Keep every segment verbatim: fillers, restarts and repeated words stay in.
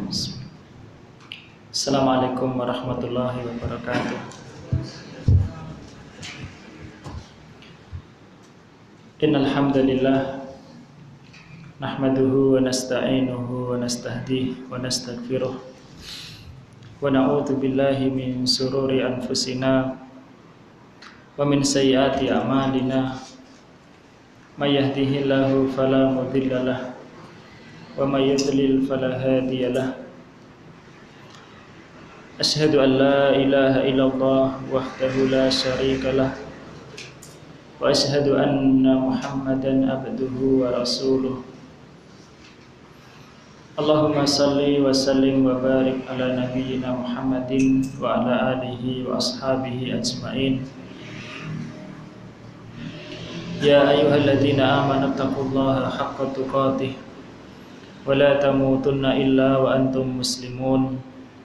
Assalamualaikum warahmatullahi wabarakatuh. Innal hamdalillah nahmaduhu wa nasta'inuhu wa nastahdihi wa nastaghfiruh wa na'udzu billahi min sururi anfusina wa min sayyiati a'malina may yahdihillahu fala mudhillalah wa may yudlil fala hadiyalah. Asyhadu an la ilaha illallah wahdahu la syarikalah wa asyhadu anna Muhammadan abduhu wa rasuluh. Allahumma salli wa sallim wa barik ala nabiyyina Muhammadin wa ala alihi wa ashabihi ajmain. Ya ayyuhalladzina amanu taqullaha haqqa tuqatih wa la tamutunna illa wa antum muslimun.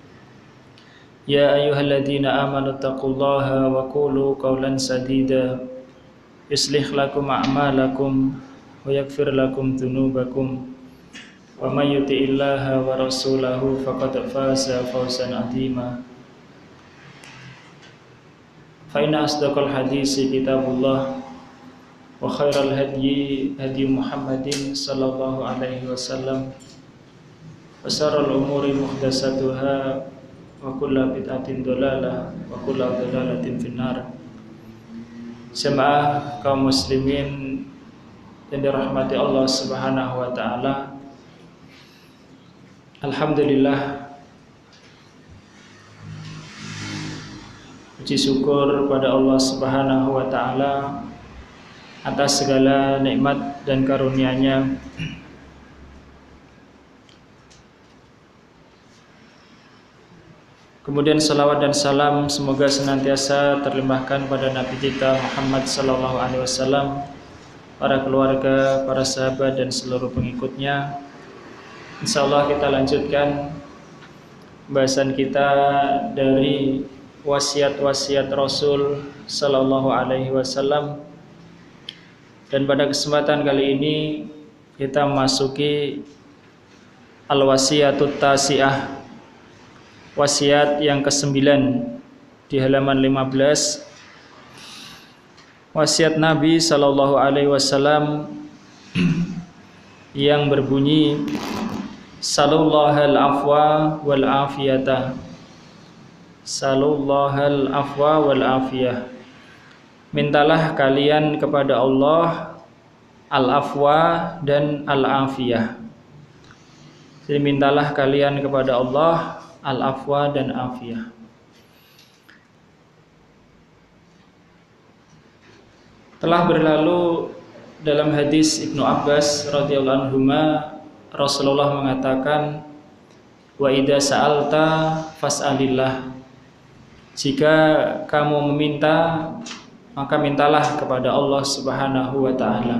Ya ayyuhalladzina amanu taqullaha wa qulu qawlan sadida yuslih lakum a'malakum wa yaghfir lakum dhunubakum wa may yuti'illaha wa rasulahu faqad faza fawzan 'azima. Fa inna asdaqal hadisi kitabullah wa khairal hadyi hadyi Muhammadin sallallahu alaihi wasallam wa syarrul umuri muhdatsatuha wa kullu bid'atin dhalalah wa kullu dhalalatin finnar. Jemaah kaum muslimin yang dirahmati Allah Subhanahu wa taala, alhamdulillah, puji syukur pada Allah Subhanahu wa taala atas segala nikmat dan karunia-Nya. Kemudian salawat dan salam semoga senantiasa terlimpahkan pada Nabi kita Muhammad sallallahu alaihi wasallam, para keluarga, para sahabat dan seluruh pengikutnya. Insyaallah kita lanjutkan bahasan kita dari wasiat-wasiat Rasul sallallahu alaihi wasallam. Dan pada kesempatan kali ini kita memasuki al-wasiyatut tasi'ah, wasiat yang kesembilan di halaman lima belas. Wasiat Nabi sallallahu alaihi wasallam yang berbunyi Salullahal afwa wal afiyata. Salullahal afwa wal afiyah. Mintalah kalian kepada Allah al-afwa dan al-afiyah. Jadi mintalah kalian kepada Allah al-afwa dan afiyah. Telah berlalu dalam hadis Ibnu Abbas radhiyallahu anhuma, Rasulullah mengatakan, wa idza sa'alta fas'alillah. Jika kamu meminta, maka mintalah kepada Allah Subhanahu wa taala.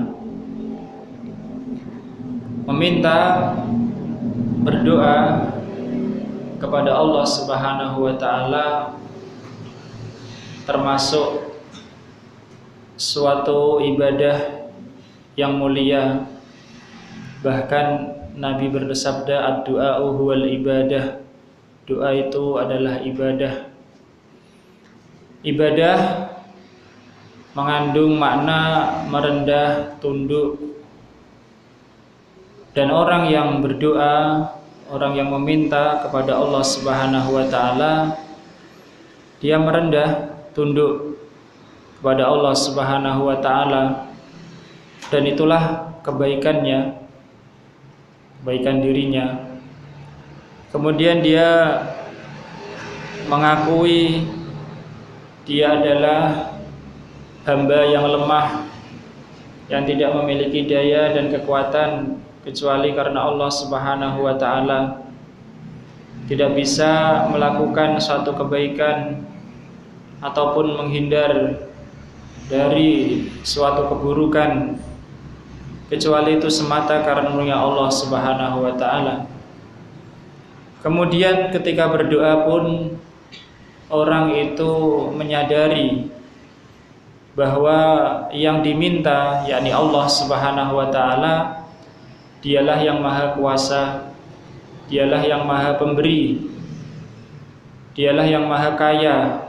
Meminta, berdoa kepada Allah Subhanahu wa taala termasuk suatu ibadah yang mulia. Bahkan Nabi bersabda, ad-du'a'u huwal ibadah. Doa itu adalah ibadah. Ibadah mengandung makna merendah, tunduk. Dan orang yang berdoa, orang yang meminta kepada Allah Subhanahu wa taala, dia merendah, tunduk kepada Allah Subhanahu wa taala, dan itulah kebaikannya, kebaikan dirinya. Kemudian dia mengakui dia adalah hamba yang lemah, yang tidak memiliki daya dan kekuatan kecuali karena Allah Subhanahu wa taala. Tidak bisa melakukan suatu kebaikan ataupun menghindar dari suatu keburukan kecuali itu semata karena Allah Subhanahu wa taala. Kemudian ketika berdoa pun orang itu menyadari bahwa yang diminta yakni Allah Subhanahu wa taala, dialah yang maha kuasa, Dialah yang maha pemberi, Dialah yang maha kaya.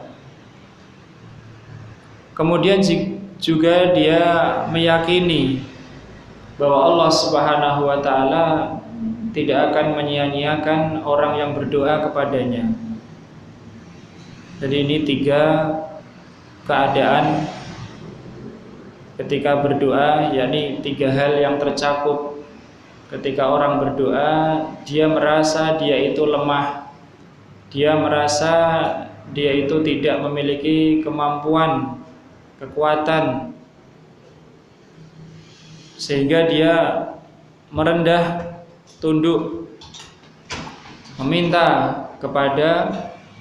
Kemudian juga dia meyakini bahwa Allah Subhanahu wa ta'ala tidak akan menyia-nyiakan orang yang berdoa kepadanya. Jadi ini tiga keadaan ketika berdoa, yakni tiga hal yang tercakup. Ketika orang berdoa, dia merasa dia itu lemah, dia merasa dia itu tidak memiliki kemampuan, kekuatan, sehingga dia merendah, tunduk, meminta kepada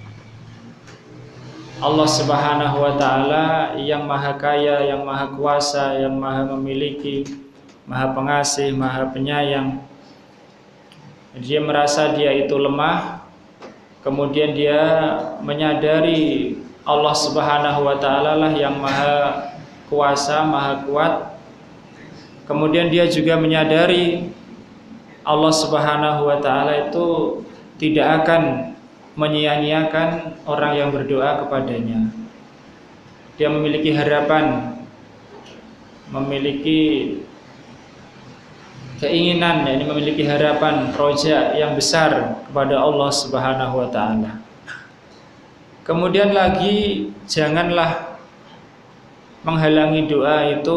Allah Subhanahu wa ta'ala yang maha kaya, yang maha kuasa, yang maha memiliki, maha pengasih, maha penyayang. Dia merasa dia itu lemah, kemudian dia menyadari Allah Subhanahu wa ta'ala lah yang maha kuasa, maha kuat. Kemudian dia juga menyadari Allah Subhanahu wa ta'ala itu tidak akan menyia-nyiakan orang yang berdoa kepadanya. Dia memiliki harapan, memiliki keinginan, yakni memiliki harapan, roja yang besar kepada Allah Subhanahu wa ta'ala. Kemudian lagi, janganlah menghalangi doa itu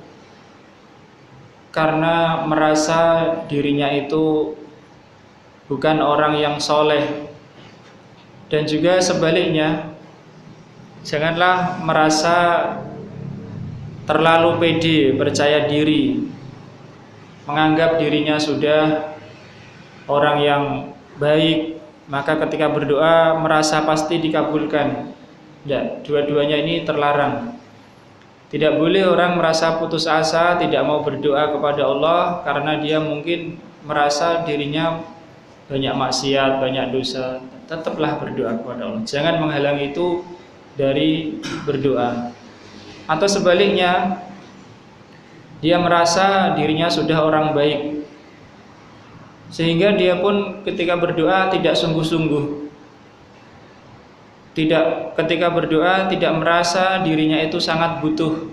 karena merasa dirinya itu bukan orang yang soleh. Dan juga sebaliknya, janganlah merasa terlalu pede, percaya diri, menganggap dirinya sudah orang yang baik, maka ketika berdoa merasa pasti dikabulkan. Tidak, dua-duanya ini terlarang. Tidak boleh orang merasa putus asa, tidak mau berdoa kepada Allah karena dia mungkin merasa dirinya banyak maksiat, banyak dosa. Tetaplah berdoa kepada Allah. Jangan menghalangi itu dari berdoa. Atau sebaliknya, dia merasa dirinya sudah orang baik, sehingga dia pun ketika berdoa tidak sungguh-sungguh. Tidak, ketika berdoa tidak merasa dirinya itu sangat butuh,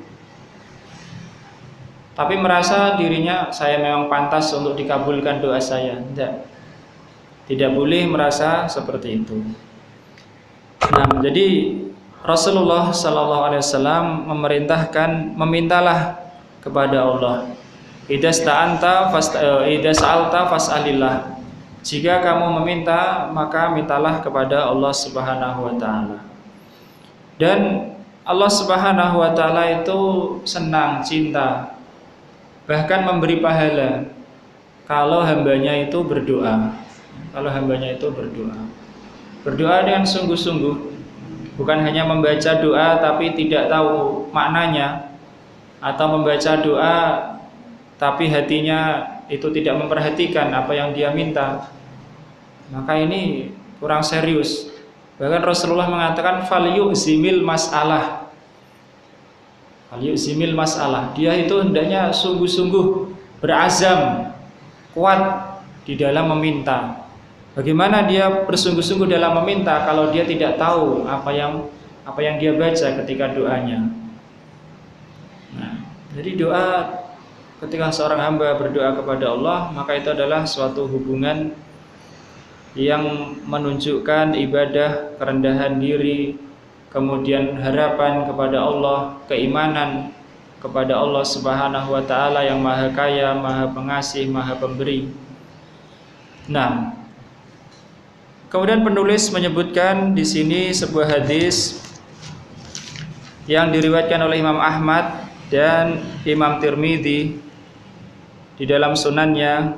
tapi merasa dirinya saya memang pantas untuk dikabulkan doa saya. Tidak. Tidak boleh merasa seperti itu. Nah, jadi Rasulullah Sallallahu Alaihi Wasallam memerintahkan memintalah kepada Allah. Idza sta'anta fast idza sa'alta fas'alillah. Jika kamu meminta, maka mintalah kepada Allah Subhanahu wa taala. Dan Allah Subhanahu wa taala itu senang, cinta, bahkan memberi pahala kalau hambanya itu berdoa. Kalau hambanya itu berdoa, berdoa dengan sungguh-sungguh, bukan hanya membaca doa tapi tidak tahu maknanya, atau membaca doa tapi hatinya itu tidak memperhatikan apa yang dia minta, maka ini kurang serius. Bahkan Rasulullah mengatakan falyuzimil mas'alah, falyuzimil mas'alah. Dia itu hendaknya sungguh-sungguh, berazam, kuat di dalam meminta. Bagaimana dia bersungguh-sungguh dalam meminta kalau dia tidak tahu apa yang apa yang dia baca ketika doanya. Nah, jadi doa ketika seorang hamba berdoa kepada Allah, maka itu adalah suatu hubungan yang menunjukkan ibadah, kerendahan diri, kemudian harapan kepada Allah, keimanan kepada Allah Subhanahu wa taala yang maha kaya, maha pengasih, maha pemberi. Nah, kemudian penulis menyebutkan di sini sebuah hadis yang diriwayatkan oleh Imam Ahmad dan Imam Tirmidzi di dalam sunannya.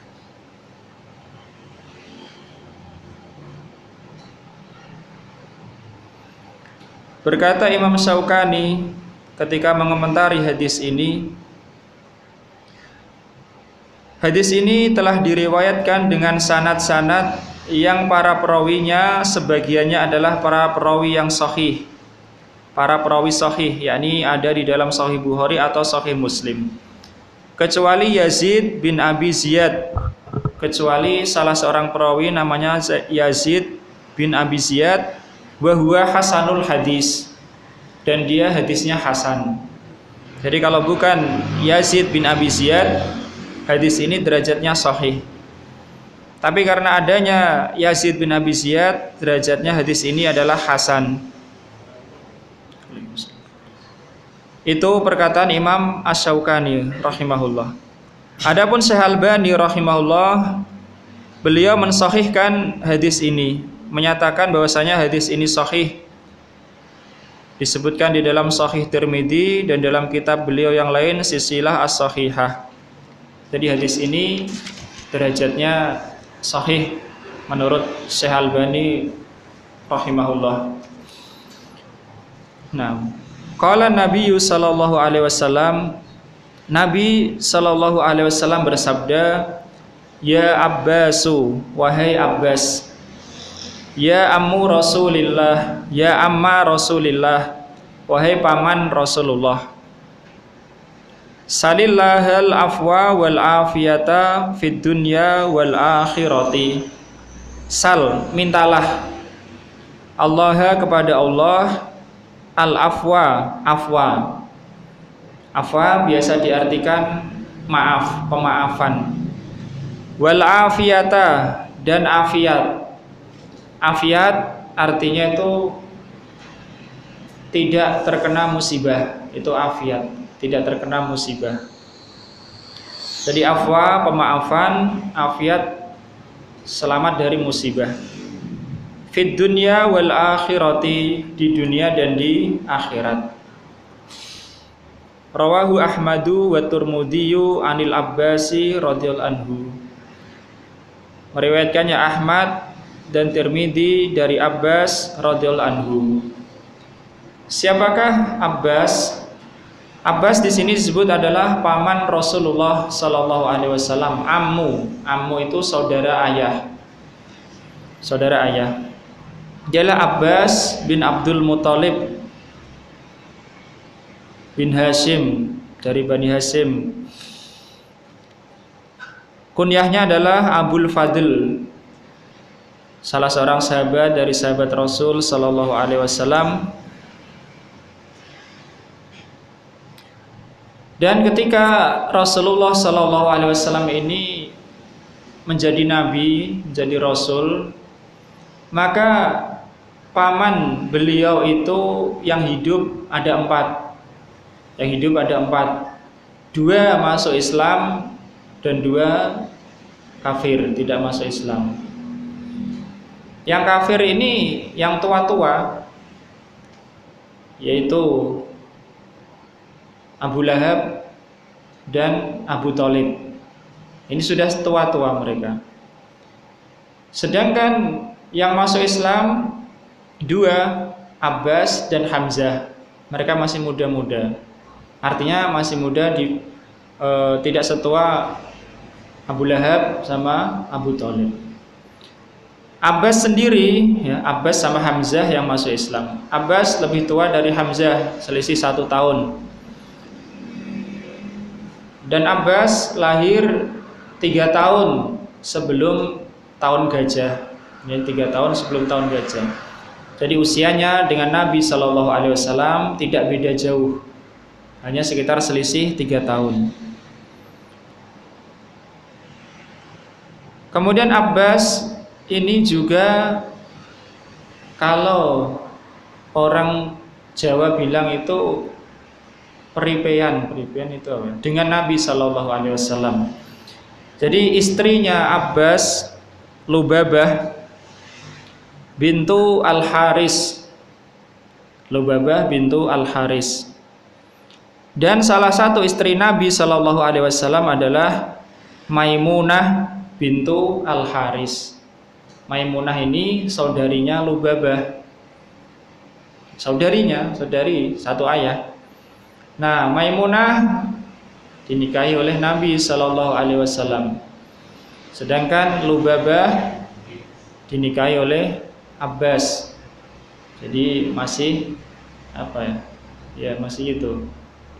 Berkata Imam Syaukani ketika mengomentari hadis ini, hadis ini telah diriwayatkan dengan sanad-sanad yang para perawinya sebagiannya adalah para perawi yang sahih, para perawi sahih, yakni ada di dalam Sahih Bukhari atau Sahih Muslim, kecuali Yazid bin Abi Ziyad kecuali salah seorang perawi namanya Yazid bin Abi Ziyad wa huwa hasanul hadis, dan dia hadisnya hasan. Jadi kalau bukan Yazid bin Abi Ziyad, hadis ini derajatnya sahih. Tapi karena adanya Yazid bin Abi Ziyad, derajatnya hadis ini adalah hasan. Itu perkataan Imam Asy-Syaukani rahimahullah. Adapun Syekh Albani rahimahullah, beliau mensahihkan hadis ini, menyatakan bahwasanya hadis ini sahih. Disebutkan di dalam Sahih Tirmidzi dan dalam kitab beliau yang lain Silsilah As-Shahihah. Jadi hadis ini derajatnya sahih menurut Syekh Albani rahimahullah. Nah, qala Nabi sallallahu alaihi wasallam, Nabi sallallahu alaihi wasallam bersabda, ya Abbasu, wahai Abbas, ya ammu Rasulillah, ya amma Rasulillah, wahai paman Rasulullah, salillahal afwa wal afiyata fid dunya wal akhirati. Sal, mintalah Allah kepada Allah al afwa, afwa. Afwa biasa diartikan maaf, pemaafan. Wal afiyata, dan afiat. Afiat artinya itu tidak terkena musibah, itu afiat, tidak terkena musibah. Jadi afwa, pemaafan, afiat, selamat dari musibah. Fid dunya wal akhirati, di dunia dan di akhirat. Rawahu Ahmadu wa Tirmidzi anil Abbasi radhiyallahu anhu. Meriwayatkannya Ahmad dan Tirmidzi dari Abbas radhiyallahu anhu. Siapakah Abbas? Abbas di sini disebut adalah paman Rasulullah sallallahu alaihi wasallam, ammu. Ammu itu saudara ayah. Saudara ayah. Dialah Abbas bin Abdul Muthalib bin Hashim dari Bani Hashim. Kunyahnya adalah Abul Fadl, salah seorang sahabat dari sahabat Rasul sallallahu alaihi wasallam. Dan ketika Rasulullah sallallahu alaihi wasallam ini menjadi nabi, menjadi rasul, maka paman beliau itu yang hidup ada empat. Yang hidup ada empat. Dua masuk Islam dan dua kafir, tidak masuk Islam. Yang kafir ini yang tua-tua, yaitu Abu Lahab dan Abu Thalib. Ini sudah tua-tua mereka. Sedangkan yang masuk Islam dua, Abbas dan Hamzah. Mereka masih muda-muda. Artinya masih muda, di, e, tidak setua Abu Lahab sama Abu Thalib. Abbas sendiri, ya, Abbas sama Hamzah yang masuk Islam. Abbas lebih tua dari Hamzah, selisih satu tahun. Dan Abbas lahir tiga tahun sebelum tahun gajah. Ini tiga tahun sebelum tahun gajah. Jadi usianya dengan Nabi Shallallahu Alaihi Wasallam tidak beda jauh, hanya sekitar selisih tiga tahun. Kemudian Abbas ini juga, kalau orang Jawa bilang itu peripean, peripean itu apa? Dengan Nabi Shallallahu Alaihi Wasallam. Jadi istrinya Abbas, Lubabah bintu Al-Haris, Lubabah bintu Al-Haris. Dan salah satu istri Nabi Shallallahu Alaihi Wasallam adalah Maimunah bintu Al-Haris. Maimunah ini saudarinya Lubabah, saudarinya, saudari satu ayah. Nah, Maimunah dinikahi oleh Nabi Shallallahu Alaihi Wasallam, sedangkan Lubabah dinikahi oleh Abbas. Jadi masih apa ya? Ya masih itu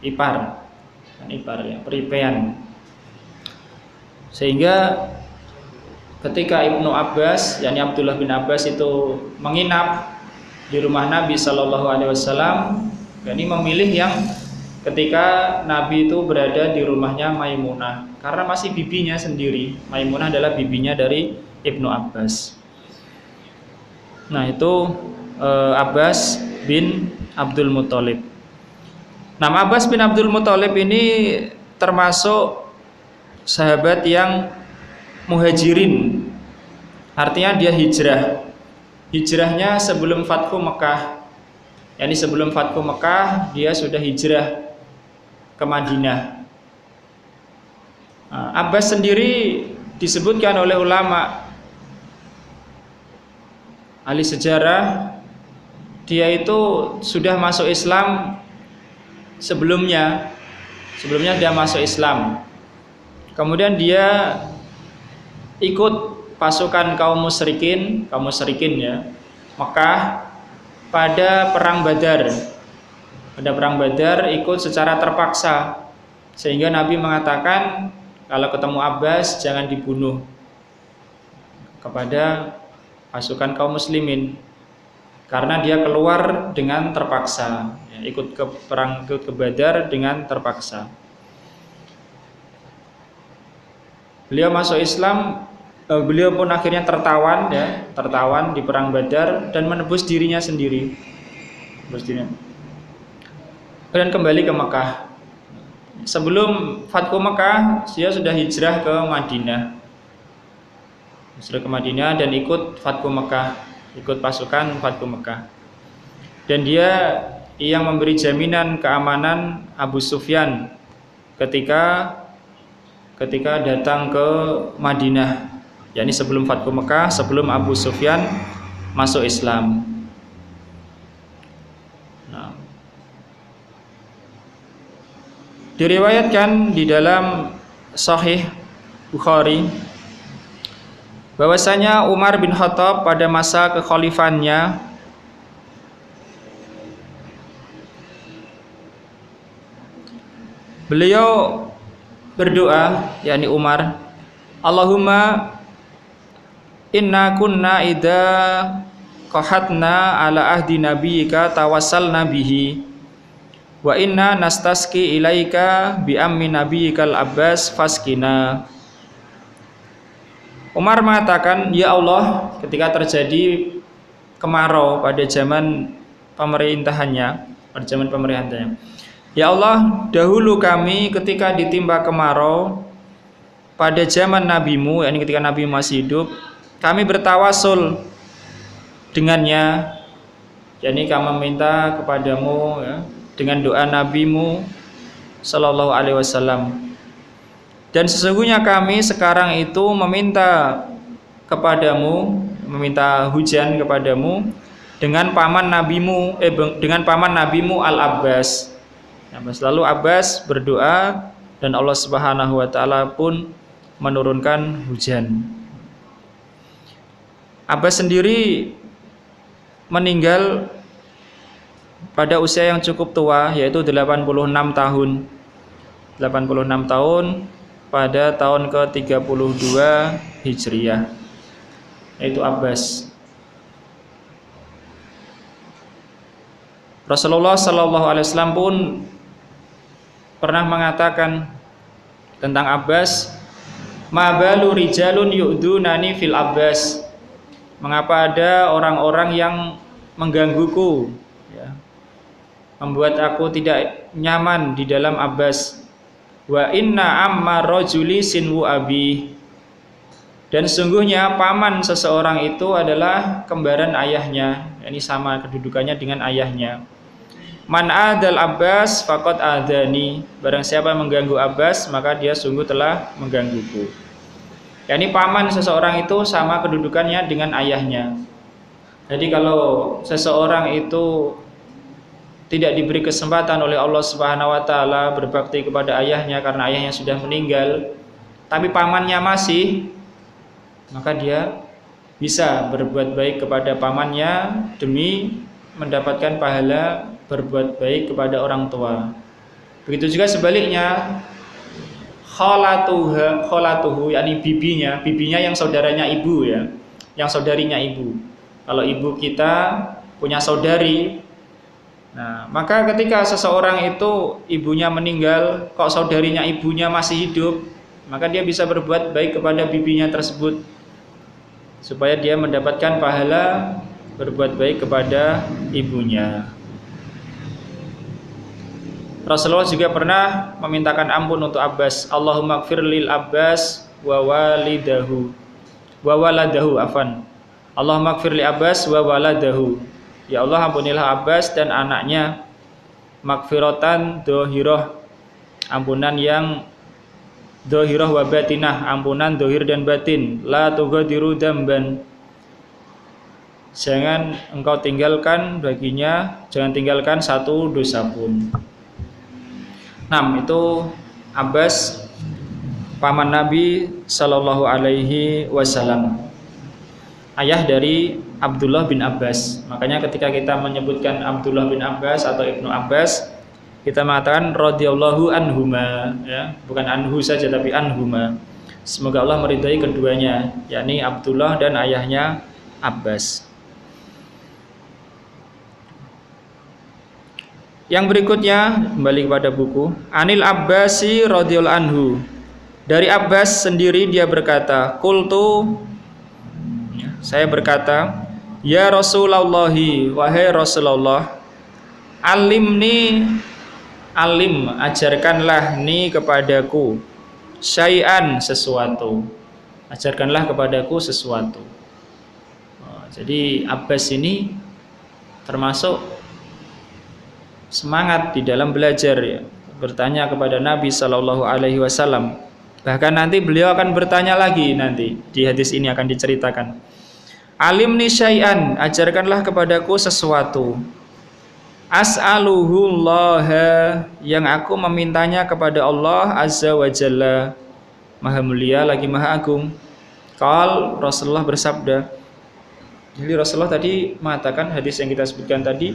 ipar, kan ipar ya, peripean. Sehingga ketika Ibnu Abbas, yakni Abdullah bin Abbas itu menginap di rumah Nabi Shallallahu Alaihi Wasallam, yakni memilih yang ketika Nabi itu berada di rumahnya Maimunah, karena masih bibinya sendiri. Maimunah adalah bibinya dari Ibnu Abbas. Nah itu eh, Abbas bin Abdul Muthalib. Nama Abbas bin Abdul Muthalib ini termasuk sahabat yang muhajirin, artinya dia hijrah. Hijrahnya sebelum Fathu Mekah, yakni sebelum Fathu Mekah dia sudah hijrah ke Madinah. Nah, Abbas sendiri disebutkan oleh ulama ahli sejarah, dia itu sudah masuk Islam sebelumnya. Sebelumnya dia masuk Islam. Kemudian dia ikut pasukan kaum musyrikin, kaum musyrikin ya, Mekah pada perang Badar. Pada perang Badar ikut secara terpaksa, sehingga Nabi mengatakan kalau ketemu Abbas jangan dibunuh kepada pasukan kaum muslimin, karena dia keluar dengan terpaksa, ya, ikut ke perang ikut ke Badar dengan terpaksa. Beliau masuk Islam, eh, beliau pun akhirnya tertawan, ya, tertawan di perang Badar dan menebus dirinya sendiri, menebus dirinya. Dan kembali ke Mekah. Sebelum Fathu Mekah, dia sudah hijrah ke Madinah, hijrah ke Madinah dan ikut Fathu Mekah, ikut pasukan Fathu Mekah. Dan dia yang memberi jaminan keamanan Abu Sufyan ketika ketika datang ke Madinah, yakni sebelum Fathu Mekah, sebelum Abu Sufyan masuk Islam. Nah, diriwayatkan di dalam Sahih Bukhari bahwasanya Umar bin Khattab pada masa kekhalifannya beliau berdoa, yakni Umar, Allahumma inna kunna idza qahatna ala ahdi nabiyyika tawassalna bihi wa inna nastasqi ilaika bi ammi nabiyyikal Abbas faskina. Umar mengatakan, ya Allah, ketika terjadi kemarau pada zaman pemerintahannya, pada zaman pemerintahannya, ya Allah, dahulu kami ketika ditimpa kemarau pada zaman nabimu, yakni ketika Nabi masih hidup, kami bertawasul dengannya, yakni kami meminta kepadamu, ya, dengan doa nabimu Sallallahu Alaihi Wasallam. Dan sesungguhnya kami sekarang itu meminta kepadamu, meminta hujan kepadamu dengan paman nabimu, eh, dengan paman nabimu Al Abbas. Lalu Abbas berdoa dan Allah Subhanahu Wa Taala pun menurunkan hujan. Abbas sendiri meninggal pada usia yang cukup tua, yaitu delapan puluh enam tahun. delapan puluh enam tahun pada tahun ke tiga puluh dua Hijriah, yaitu Abbas. Rasulullah Sallallahu Alaihi Wasallam pun pernah mengatakan tentang Abbas, ma balu rijalun yu'dunani fil Abbas, mengapa ada orang-orang yang menggangguku, ya, membuat aku tidak nyaman di dalam Abbas. Wa inna amma rajuli sinwu abi, dan sungguhnya paman seseorang itu adalah kembaran ayahnya, ini sama kedudukannya dengan ayahnya. Man adal Abbas faqad adani, barang siapa mengganggu Abbas maka dia sungguh telah menggangguku. Yani paman seseorang itu sama kedudukannya dengan ayahnya. Jadi kalau seseorang itu tidak diberi kesempatan oleh Allah Subhanahu Wa Taala berbakti kepada ayahnya karena ayahnya sudah meninggal, tapi pamannya masih, maka dia bisa berbuat baik kepada pamannya demi mendapatkan pahala berbuat baik kepada orang tua. Begitu juga sebaliknya, khalatuha, khalatuhu yakni bibinya, bibinya yang saudaranya ibu ya, yang saudarinya ibu. Kalau ibu kita punya saudari, nah maka ketika seseorang itu ibunya meninggal, kok saudarinya ibunya masih hidup, maka dia bisa berbuat baik kepada bibinya tersebut supaya dia mendapatkan pahala berbuat baik kepada ibunya. Rasulullah juga pernah memintakan ampun untuk Abbas. Allahumma gfir lil Abbas wa walidahu wa waladahu afan. Allahumma gfir li Abbas wa waladahu. Ya Allah, ampunilah Abbas dan anaknya. Magfiratan dohiroh, ampunan yang dohiroh wa batinah, ampunan dohir dan batin. La tugadiru damban, jangan engkau tinggalkan baginya, jangan tinggalkan satu dosa pun. Nah, itu Abbas, paman Nabi Sallallahu Alaihi Wasallam, ayah dari Abdullah bin Abbas. Makanya ketika kita menyebutkan Abdullah bin Abbas atau Ibnu Abbas, kita mengatakan radhiyallahu anhuma, ya, bukan anhu saja tapi anhuma. Semoga Allah meridai keduanya, yakni Abdullah dan ayahnya Abbas. Yang berikutnya kembali kepada buku. Anil Abbasi radhiyallahu anhu. Dari Abbas sendiri dia berkata, qultu, saya berkata, ya Rasulullah, wahai Rasulullah, alimni, alim, ajarkanlah ni kepadaku, syai'an, sesuatu, ajarkanlah kepadaku sesuatu. Oh, jadi Abbas ini termasuk semangat di dalam belajar ya, bertanya kepada Nabi Shallallahu Alaihi Wasallam. Bahkan nanti beliau akan bertanya lagi, nanti di hadis ini akan diceritakan. Alimni syai'an, ajarkanlah kepadaku sesuatu. As'aluhullah, yang aku memintanya kepada Allah Azza wa Jalla, Maha Mulia lagi Maha Agung. Qal, Rasulullah bersabda. Jadi Rasulullah tadi mengatakan hadis yang kita sebutkan tadi,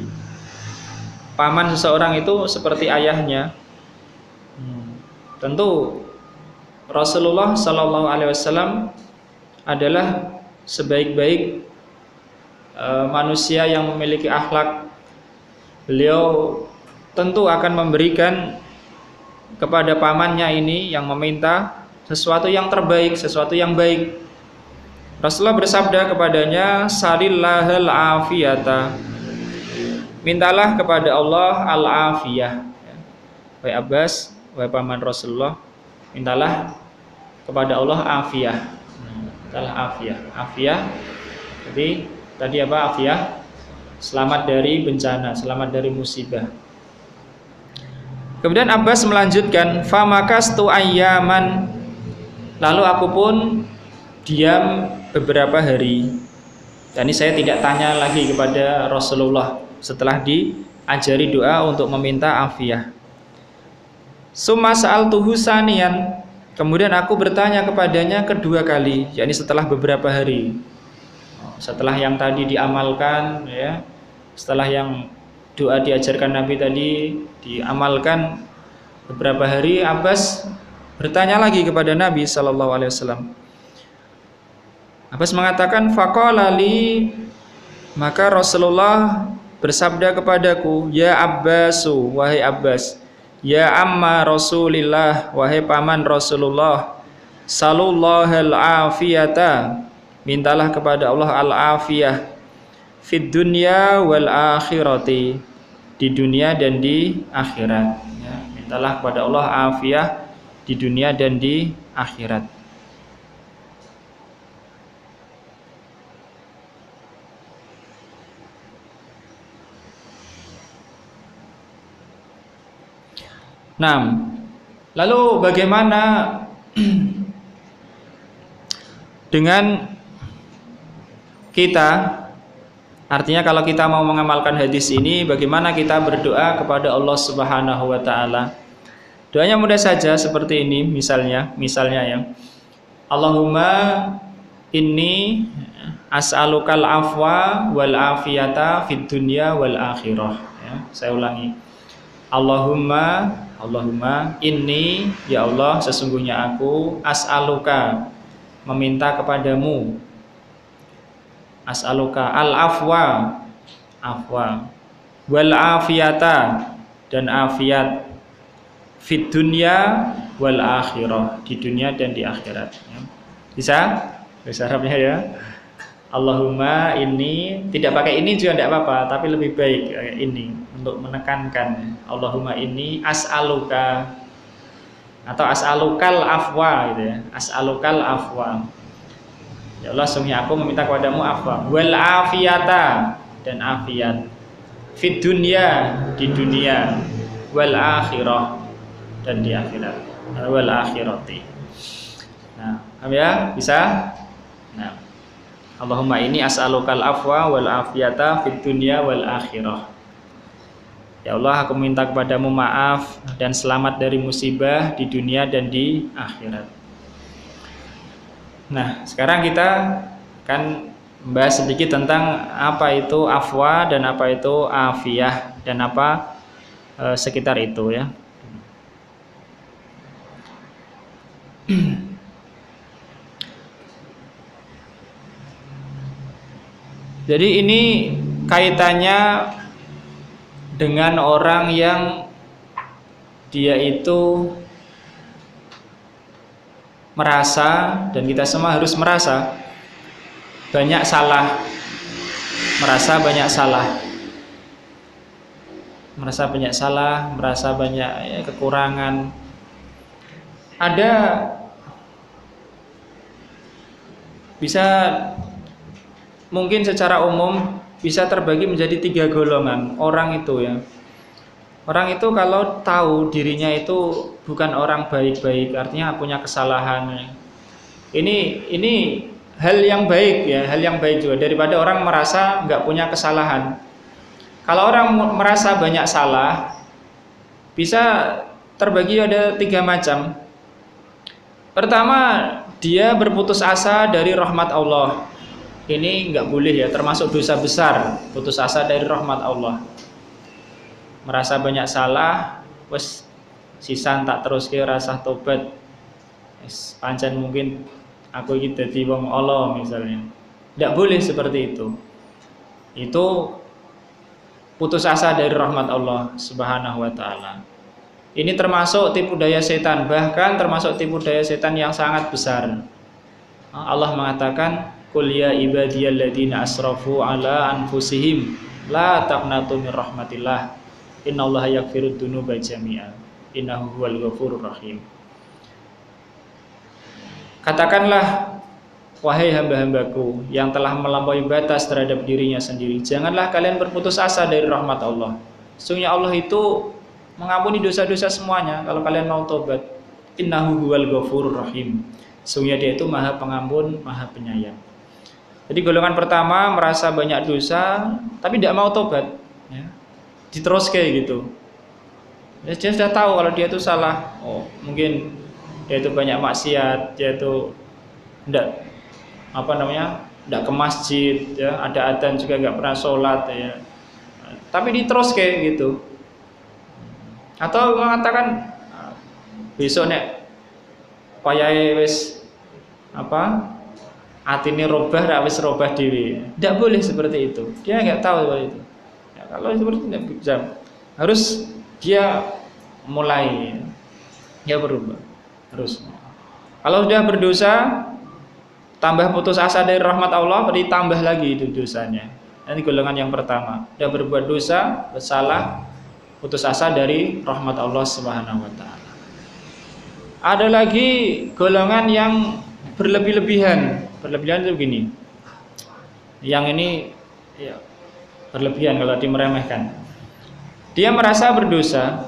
paman seseorang itu seperti ayahnya. Hmm. Tentu Rasulullah Sallallahu Alaihi Wasallam adalah sebaik-baik uh, manusia yang memiliki akhlak. Beliau tentu akan memberikan kepada pamannya ini yang meminta sesuatu yang terbaik, sesuatu yang baik. Rasulullah bersabda kepadanya, salillahal afiyata, mintalah kepada Allah al-afiyah. Wahai Abbas, wahai paman Rasulullah, mintalah kepada Allah afiyah. Mintalah afiyah. Afiyah. Jadi tadi apa afiyah? Selamat dari bencana, selamat dari musibah. Kemudian Abbas melanjutkan, famakastu ayyaman, lalu aku pun diam beberapa hari. Dan ini saya tidak tanya lagi kepada Rasulullah setelah diajari doa untuk meminta afiyah. Summa sa'altuhu saniyan, kemudian aku bertanya kepadanya kedua kali, yakni setelah beberapa hari. Setelah yang tadi diamalkan ya, setelah yang doa diajarkan Nabi tadi diamalkan beberapa hari, Abbas bertanya lagi kepada Nabi Sallallahu Alaihi Wasallam. Abbas mengatakan, faqala li, maka Rasulullah bersabda kepadaku, ya Abbasu, wahai Abbas, ya amma Rasulillah, wahai paman Rasulullah, salullahal afiyata, mintalah kepada Allah al-afiyah, fid dunya wal akhirati, di dunia dan di akhirat ya, mintalah kepada Allah afiyah di dunia dan di akhirat. Nah, lalu bagaimana dengan kita? Artinya kalau kita mau mengamalkan hadis ini, bagaimana kita berdoa kepada Allah Subhanahu wa taala? Doanya mudah saja seperti ini, misalnya, misalnya ya. Allahumma inni as'alukal afwa wal afiyata fid dunya wal akhirah ya. Saya ulangi. Allahumma Allahumma inni, ya Allah, sesungguhnya aku as'aluka, meminta kepadamu, as'aluka al-afwa, afwa, wal afiyata, dan afiat, fit dunya wal akhirah, di dunia dan di akhirat. Bisa? Bisa Arabnya ya. Allahumma ini, tidak pakai ini juga tidak apa-apa, tapi lebih baik kayak ini untuk menekankan. Allahumma ini as'aluka, atau as'alukal afwa gitu ya. As'alukal afwa. Ya Allah, sungguh aku meminta kepadamu afwa, wal afiyata, dan afiat, fit dunya, di dunia, wal akhirah, dan di akhirat, wal akhirati. Nah, ya, bisa? Nah, Allahumma ini as'alukal afwa wal afiyata fid dunya wal akhirah. Ya Allah, aku minta kepadamu maaf dan selamat dari musibah di dunia dan di akhirat. Nah, sekarang kita akan membahas sedikit tentang apa itu afwa dan apa itu afiyah dan apa e, sekitar itu ya. Jadi ini kaitannya dengan orang yang dia itu merasa, dan kita semua harus merasa banyak salah, merasa banyak salah, merasa banyak salah, merasa banyak ya, kekurangan. Ada bisa mungkin secara umum bisa terbagi menjadi tiga golongan orang itu ya. Orang itu kalau tahu dirinya itu bukan orang baik-baik, artinya punya kesalahan. Ini ini hal yang baik ya, hal yang baik juga daripada orang merasa nggak punya kesalahan. Kalau orang merasa banyak salah, bisa terbagi ada tiga macam. Pertama, dia berputus asa dari rahmat Allah. Ini nggak boleh ya, termasuk dosa besar, putus asa dari rahmat Allah. Merasa banyak salah, wes sisan tak terus ke rasa tobat. Pancen mungkin aku iki dadi wong Allah misalnya. Tidak boleh seperti itu. Itu putus asa dari rahmat Allah Subhanahu wa taala. Ini termasuk tipu daya setan, bahkan termasuk tipu daya setan yang sangat besar. Allah mengatakan, "Qul ya ibadiyalladzina asrafu ala anfusihim la taqnatu mir rahmatillah. Innallaha yaghfirud dzunuba jami'a. Innahu huwal ghafurur rahim." Katakanlah, wahai hamba-hambaku yang telah melampaui batas terhadap dirinya sendiri, janganlah kalian berputus asa dari rahmat Allah. Sesungguhnya Allah itu mengampuni dosa-dosa semuanya kalau kalian mau tobat. Innahu huwal ghafurur rahim. Sesungguhnya Dia itu Maha Pengampun, Maha Penyayang. Jadi golongan pertama merasa banyak dosa tapi tidak mau tobat, ya. Diterus kayak gitu. Ya, dia sudah tahu kalau dia itu salah. Oh, mungkin dia itu banyak maksiat, dia itu tidak apa namanya, tidak ke masjid, ya, ada adzan juga nggak pernah sholat, ya. Tapi diterus kayak gitu. Atau mengatakan besok nek payahe wis apa atine robah ra wis robah dhewe. Tidak boleh seperti itu. Dia nggak tahu seperti itu. Ya, kalau seperti itu tidak bisa. Harus dia mulai ya berubah. Harus. Kalau sudah berdosa, tambah putus asa dari rahmat Allah, berarti tambah lagi itu dosanya. Ini golongan yang pertama. Sudah berbuat dosa, bersalah, putus asa dari rahmat Allah Subhanahu wa taala. Ada lagi golongan yang berlebih-lebihan. Berlebihan itu begini. Yang ini ya, berlebihan kalau dimeremehkan. Dia merasa berdosa,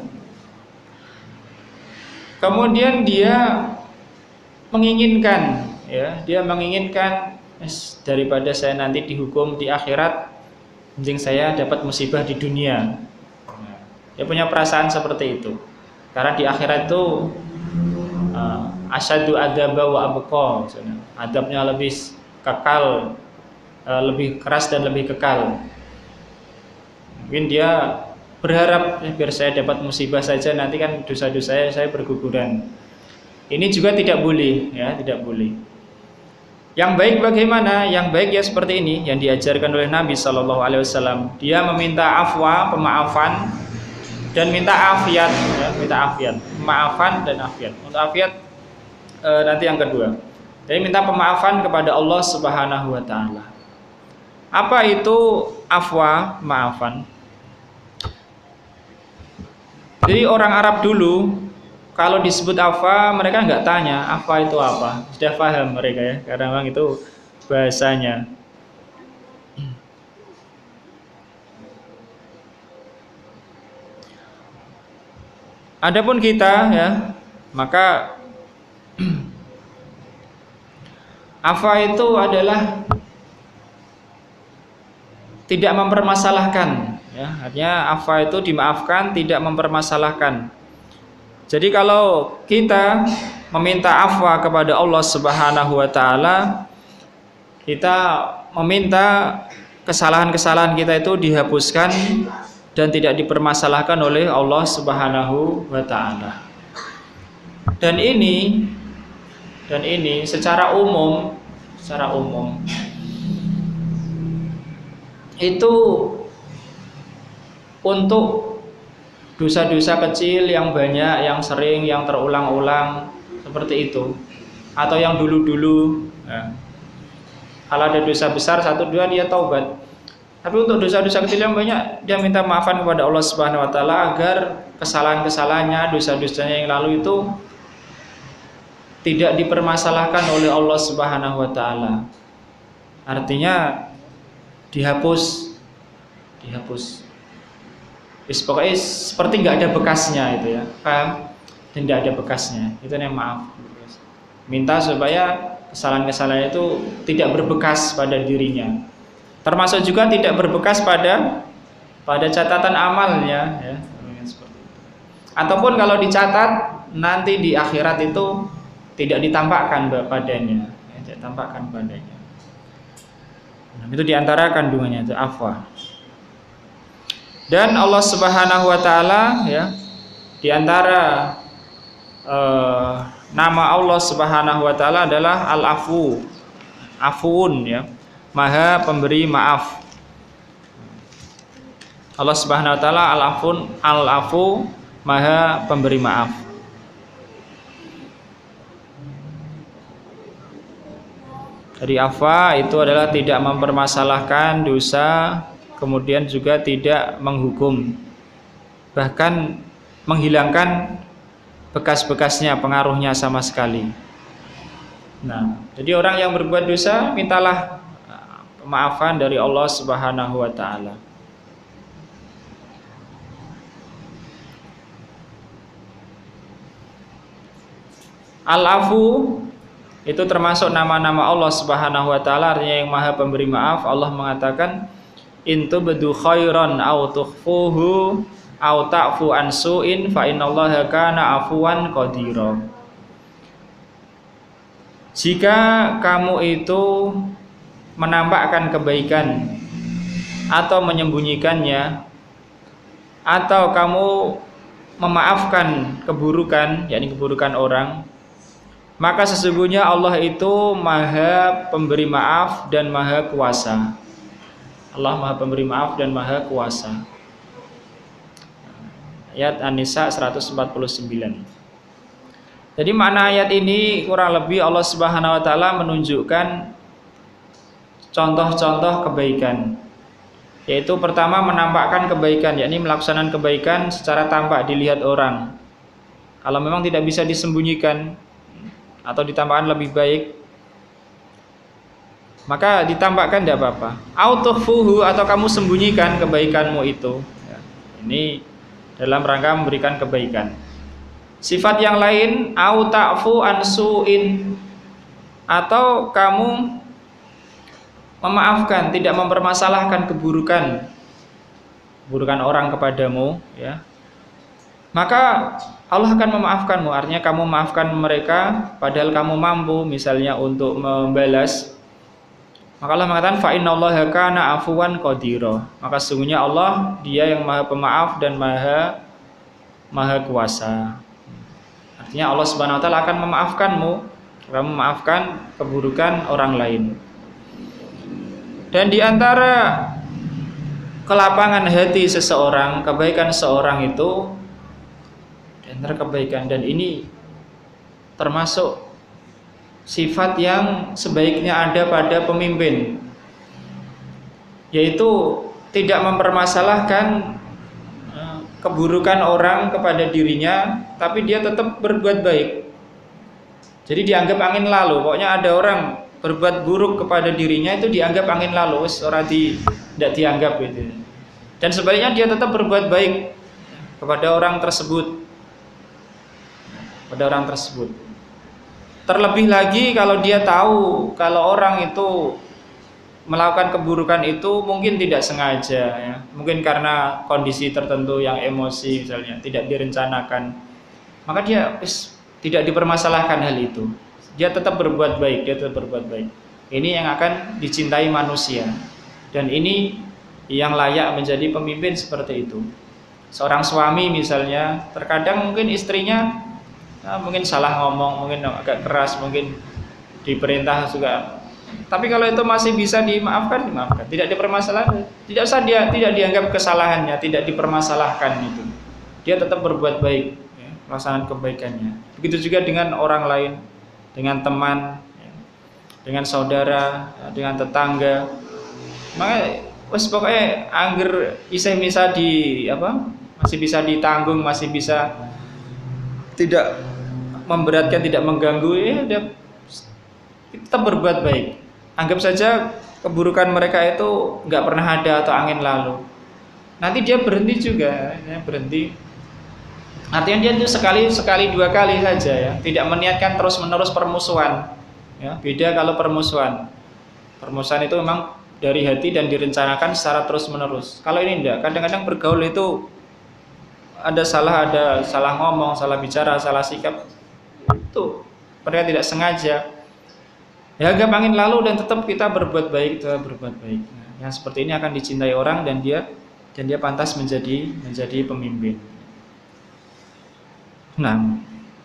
kemudian dia menginginkan, ya, dia menginginkan daripada saya nanti dihukum di akhirat, mending saya dapat musibah di dunia. Dia punya perasaan seperti itu. Karena di akhirat itu uh, asyadu adaba wa abqa, adabnya lebih kekal, uh, lebih keras dan lebih kekal. Mungkin dia berharap eh, biar saya dapat musibah saja, nanti kan dosa-dosa saya, saya berguguran. Ini juga tidak boleh, ya, tidak boleh. Yang baik bagaimana? Yang baik ya seperti ini yang diajarkan oleh Nabi Shallallahu Alaihi Wasallam. Dia meminta afwa, pemaafan, dan minta afiat, ya, minta afiat, pemaafan dan afiat. Untuk afiat e, nanti yang kedua. Jadi minta pemaafan kepada Allah Subhanahu Wa Taala. Apa itu afwa, maafan? Jadi orang Arab dulu kalau disebut afwa, mereka nggak tanya afwa itu apa, sudah paham mereka ya, karena memang itu bahasanya. Adapun kita ya, maka afwa itu adalah tidak mempermasalahkan, ya, artinya afwa itu dimaafkan, tidak mempermasalahkan. Jadi kalau kita meminta afwa kepada Allah Subhanahu Wa Taala, kita meminta kesalahan-kesalahan kita itu dihapuskan dan tidak dipermasalahkan oleh Allah Subhanahu Wa Taala. Dan ini, dan ini secara umum, secara umum itu untuk dosa-dosa kecil yang banyak, yang sering, yang terulang-ulang seperti itu, atau yang dulu-dulu. Ya. Kalau ada dosa besar satu dua dia taubat. Tapi untuk dosa-dosa kecil yang banyak dia minta maafan kepada Allah Subhanahu Wa Taala agar kesalahan-kesalahannya, dosa-dosanya yang lalu itu tidak dipermasalahkan oleh Allah Subhanahu Wa Taala. Artinya dihapus, dihapus. Is, pokoknya seperti nggak ada bekasnya itu ya, paham? Dan tidak ada bekasnya, itu yang maaf. Minta supaya kesalahan-kesalahan itu tidak berbekas pada dirinya, termasuk juga tidak berbekas pada pada catatan amalnya, ya. Ataupun kalau dicatat nanti di akhirat itu tidak ditampakkan padanya, ya, tidak tampakkan padanya. Nah, itu diantara kandungannya itu afwa. Dan Allah Subhanahu Wa Taala ya, diantara eh, nama Allah Subhanahu Wa Taala adalah Al-Afu, Afuun ya, Maha Pemberi Maaf. Allah Subhanahu Wa Taala Al-Afun, Al-Afu, Maha Pemberi Maaf. Jadi afwa itu adalah tidak mempermasalahkan dosa, kemudian juga tidak menghukum, bahkan menghilangkan bekas-bekasnya, pengaruhnya sama sekali. Nah, jadi orang yang berbuat dosa mintalah pemaafan dari Allah Subhanahu Wa Taala. Al-Afu itu termasuk nama-nama Allah Subhanahu Wa Taala, artinya yang Maha Pemberi Maaf. Allah mengatakan in tubdu khairan aw tukhfuhu aw ta'fu an su'in fa innallaha kana afuwan qadira. Jika kamu itu menampakkan kebaikan atau menyembunyikannya, atau kamu memaafkan keburukan, yakni keburukan orang, maka sesungguhnya Allah itu Maha Pemberi Maaf dan Maha Kuasa. Allah Maha Pemberi Maaf dan Maha Kuasa. Ayat An-Nisa seratus empat puluh sembilan. Jadi makna ayat ini kurang lebih Allah Subhanahu Wa Taala menunjukkan contoh-contoh kebaikan. Yaitu pertama menampakkan kebaikan, yakni melaksanakan kebaikan secara tampak dilihat orang. Kalau memang tidak bisa disembunyikan atau ditampakkan lebih baik, maka ditampakkan tidak apa-apa. Autukhfuhu, atau kamu sembunyikan kebaikanmu itu. Ya, ini dalam rangka memberikan kebaikan. Sifat yang lain, au ta'fu an su'in, atau kamu memaafkan, tidak mempermasalahkan keburukan keburukan orang kepadamu, ya. Maka Allah akan memaafkanmu. Artinya kamu maafkan mereka padahal kamu mampu misalnya untuk membalas, Maka Allah mengatakan fa innallaha kana afuwan qadira. Maka sesungguhnya Allah dia yang Maha Pemaaf dan Maha Maha Kuasa. Artinya Allah Subhanahu wa taala akan memaafkanmu, akan memaafkan keburukan orang lain. Dan di antara kelapangan hati seseorang, kebaikan seorang itu di antara kebaikan, dan ini termasuk sifat yang sebaiknya ada pada pemimpin, yaitu tidak mempermasalahkan keburukan orang kepada dirinya, tapi dia tetap berbuat baik. Jadi dianggap angin lalu. Pokoknya ada orang berbuat buruk kepada dirinya itu dianggap angin lalu, orang di, tidak dianggap gitu. Dan sebaliknya dia tetap berbuat baik kepada orang tersebut, pada orang tersebut. Terlebih lagi kalau dia tahu kalau orang itu melakukan keburukan itu mungkin tidak sengaja, ya. Mungkin karena kondisi tertentu yang emosi misalnya, tidak direncanakan, maka dia is, tidak dipermasalahkan hal itu. Dia tetap berbuat baik, dia tetap berbuat baik. Ini yang akan dicintai manusia, dan ini yang layak menjadi pemimpin seperti itu. Seorang suami misalnya, terkadang mungkin istrinya nah, mungkin salah ngomong, mungkin agak keras, mungkin diperintah juga. Tapi kalau itu masih bisa dimaafkan, dimaafkan, tidak dipermasalahkan, tidak usah dia tidak dianggap kesalahannya, tidak dipermasalahkan itu. Dia tetap berbuat baik, ya, melaksanakan kebaikannya. Begitu juga dengan orang lain, dengan teman, ya, dengan saudara, ya, dengan tetangga. Maka wes pokoknya angger isih bisa di apa? Masih bisa ditanggung, masih bisa tidak memberatkan, tidak mengganggu, ya dia tetap berbuat baik. Anggap saja keburukan mereka itu nggak pernah ada atau angin lalu. Nanti dia berhenti juga, ya, berhenti. Artinya dia itu sekali sekali dua kali saja, ya, tidak meniatkan terus menerus permusuhan. Ya, beda kalau permusuhan. Permusuhan itu memang dari hati dan direncanakan secara terus menerus. Kalau ini enggak, kadang-kadang bergaul itu ada salah, ada salah ngomong, salah bicara, salah sikap. Itu mereka tidak sengaja. Ya agak angin lalu dan tetap kita berbuat baik, tetap berbuat baik. Nah, yang seperti ini akan dicintai orang dan dia dan dia pantas menjadi menjadi pemimpin. Nah,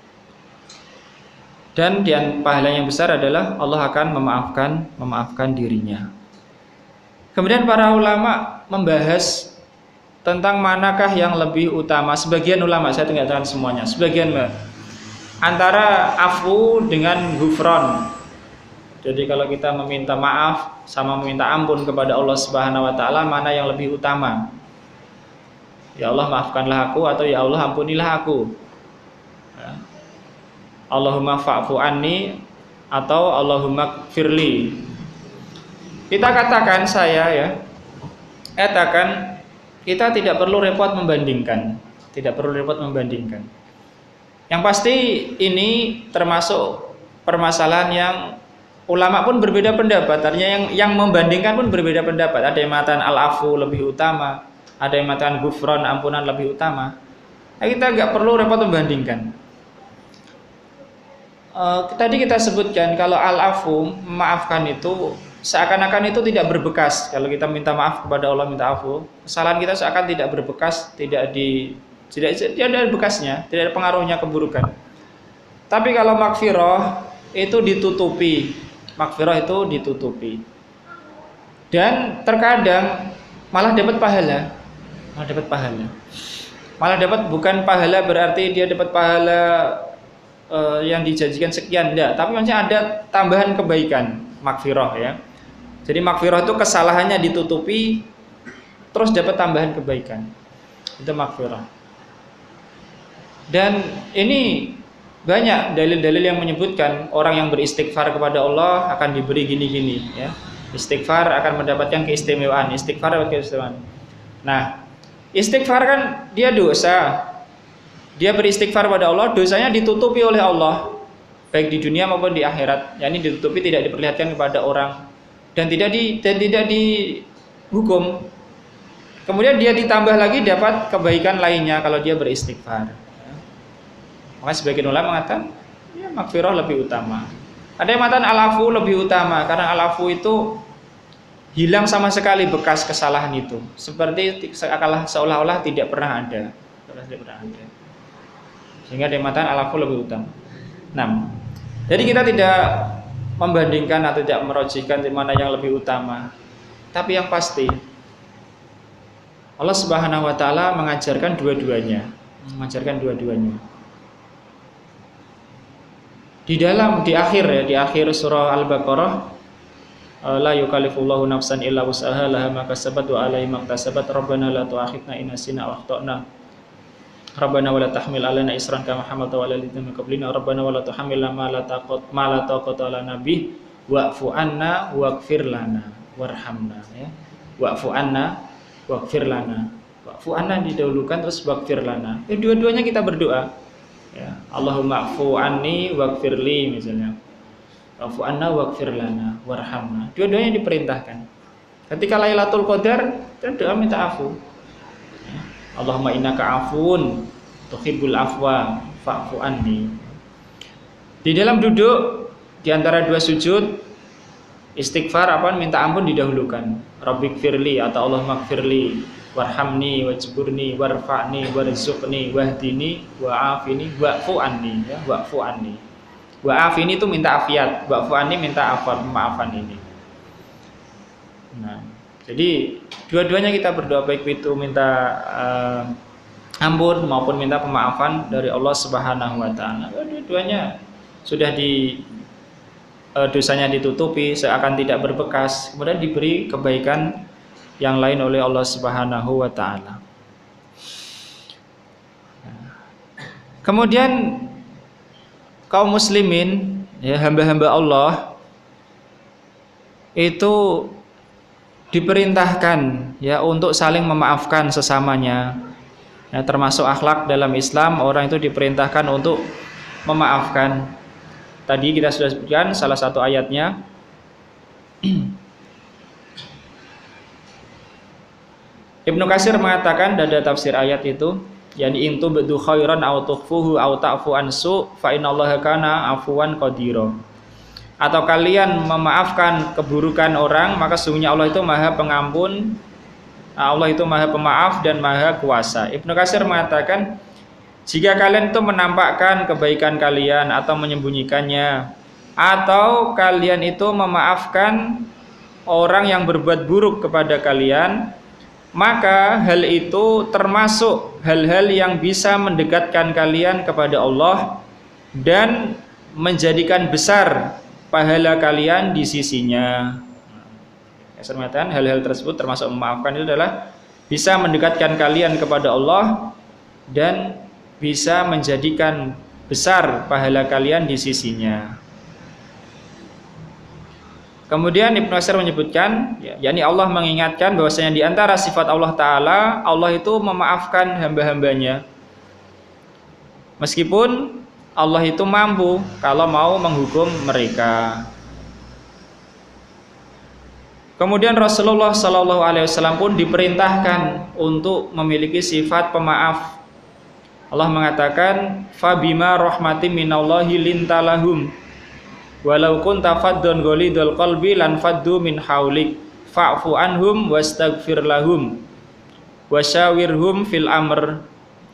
dan di pahala yang besar adalah Allah akan memaafkan memaafkan dirinya. Kemudian para ulama membahas tentang manakah yang lebih utama. Sebagian ulama, saya tidak tahu semuanya, sebagian antara afu dengan ghufran. Jadi kalau kita meminta maaf sama meminta ampun kepada Allah Subhanahu wa taala, mana yang lebih utama? Ya Allah maafkanlah aku, atau ya Allah ampunilah aku. Ya. Allahumma fa'fu anni, atau Allahumma firli. Kita katakan saya ya, katakan kita tidak perlu repot membandingkan, tidak perlu repot membandingkan. Yang pasti ini termasuk permasalahan yang ulama pun berbeda pendapat. Artinya yang yang membandingkan pun berbeda pendapat. Ada yang mengatakan al-afu lebih utama, ada yang mengatakan ghufran, ampunan lebih utama. Nah, kita nggak perlu repot membandingkan. Uh, tadi kita sebutkan kalau al-afu, memaafkan itu seakan-akan itu tidak berbekas. Kalau kita minta maaf kepada Allah, minta afu, kesalahan kita seakan tidak berbekas, tidak di tidak, tidak ada bekasnya, tidak ada pengaruhnya keburukan. Tapi kalau maghfirah itu ditutupi, maghfirah itu ditutupi, dan terkadang malah dapat pahala, malah dapat pahala, malah dapat bukan pahala berarti dia dapat pahala uh, yang dijanjikan sekian, enggak, tapi maksudnya ada tambahan kebaikan, maghfirah ya. Jadi maghfirah itu kesalahannya ditutupi, terus dapat tambahan kebaikan, itu maghfirah. Dan ini banyak dalil-dalil yang menyebutkan orang yang beristighfar kepada Allah akan diberi gini-gini ya. Istighfar akan mendapatkan keistimewaan, istighfar dapat keistimewaan. Nah, istighfar kan dia dosa. Dia beristighfar kepada Allah, dosanya ditutupi oleh Allah baik di dunia maupun di akhirat. Yani ditutupi, tidak diperlihatkan kepada orang dan tidak di dan tidak dihukum. Kemudian dia ditambah lagi dapat kebaikan lainnya kalau dia beristighfar. Maka sebagian ulama mengatakan ya maghfirah lebih utama. Ada yang mengatakan al-afu lebih utama karena al-afu itu hilang sama sekali bekas kesalahan itu, seperti seolah-olah tidak pernah ada, tidak pernah ada. Sehingga dia mengatakan al-'afwu lebih utama. Nah, jadi kita tidak membandingkan atau tidak merojihkan di mana yang lebih utama, tapi yang pasti Allah Subhanahu wa taala mengajarkan dua-duanya, mengajarkan dua-duanya. Di dalam di akhir ya, di akhir surah Al-Baqarah, la yukallifullahu nafsan illa wus'aha laha ma kasabat wa 'alaiha ma iktasabat rabbana la tu'akhidna in nasina aw akhtana rabbana wa la tahmil 'alaina isran kama hamaltahu 'alal ladzina min qablina rabbana wa la tuhammilna ma la taqat ma la taqata lana bih wa'fu 'anna waghfir lana warhamna ya. Wa'fu 'anna waghfir lana. Wa'fu 'anna didahulukan terus waghfir lana. Ya, dua-duanya kita berdoa. Ya, Allahumma 'fu 'anni waghfirli misalnya. Wa'fu 'anna waghfir lana warhamna. Dua-duanya diperintahkan. Ketika Lailatul Qadar, kita doa minta afu. Ya, Allahumma innaka 'afuwun tuhibbul afwa fa'fu 'anni. Di dalam duduk di antara dua sujud istighfar apa minta ampun didahulukan. Rabbighfirli atau Allahumma ighfirli warhamni wajburni warfa'ni warzuqni wahdini wa'afini wa'fu anni ya, wa'fu anni. Wa'afini itu minta afiat, wa'fu anni minta afan, maafan ini. Nah, jadi dua-duanya kita berdoa, baik itu minta uh, ampun maupun minta pemaafan dari Allah Subhanahu wa taala. Dua-duanya sudah di uh, dosanya ditutupi, seakan tidak berbekas, kemudian diberi kebaikan yang lain oleh Allah Subhanahu wa taala. Kemudian kaum muslimin ya, hamba-hamba Allah itu diperintahkan ya untuk saling memaafkan sesamanya. Ya, termasuk akhlak dalam Islam, orang itu diperintahkan untuk memaafkan. Tadi kita sudah sebutkan salah satu ayatnya. Ibnu Katsir mengatakan dari tafsir ayat itu, yani in tubdu khairan aw tukhfuhu aw ta'fu ansu fa innallaha kana afuwan qadira. Atau kalian memaafkan keburukan orang, maka sesungguhnya Allah itu Maha Pengampun, Allah itu Maha Pemaaf dan Maha Kuasa. Ibnu Katsir mengatakan, jika kalian itu menampakkan kebaikan kalian atau menyembunyikannya, atau kalian itu memaafkan orang yang berbuat buruk kepada kalian, maka hal itu termasuk hal-hal yang bisa mendekatkan kalian kepada Allah dan menjadikan besar pahala kalian di sisinya. Saya mengatakan hal-hal tersebut termasuk memaafkan itu adalah bisa mendekatkan kalian kepada Allah dan bisa menjadikan besar pahala kalian di sisinya. Kemudian Ibnu Katsir menyebutkan, yakni Allah mengingatkan bahwasanya di antara sifat Allah Ta'ala, Allah itu memaafkan hamba-hambanya. Meskipun Allah itu mampu kalau mau menghukum mereka. Kemudian Rasulullah Shallallahu Alaihi Wasallam pun diperintahkan untuk memiliki sifat pemaaf. Allah mengatakan, "Fabima rahmatin minallahi lintalahum." Walau kunta faddun ghalidul qalbi lan faddu min haulik fa'fu anhum wastaghfir lahum wasyawirhum fil amr.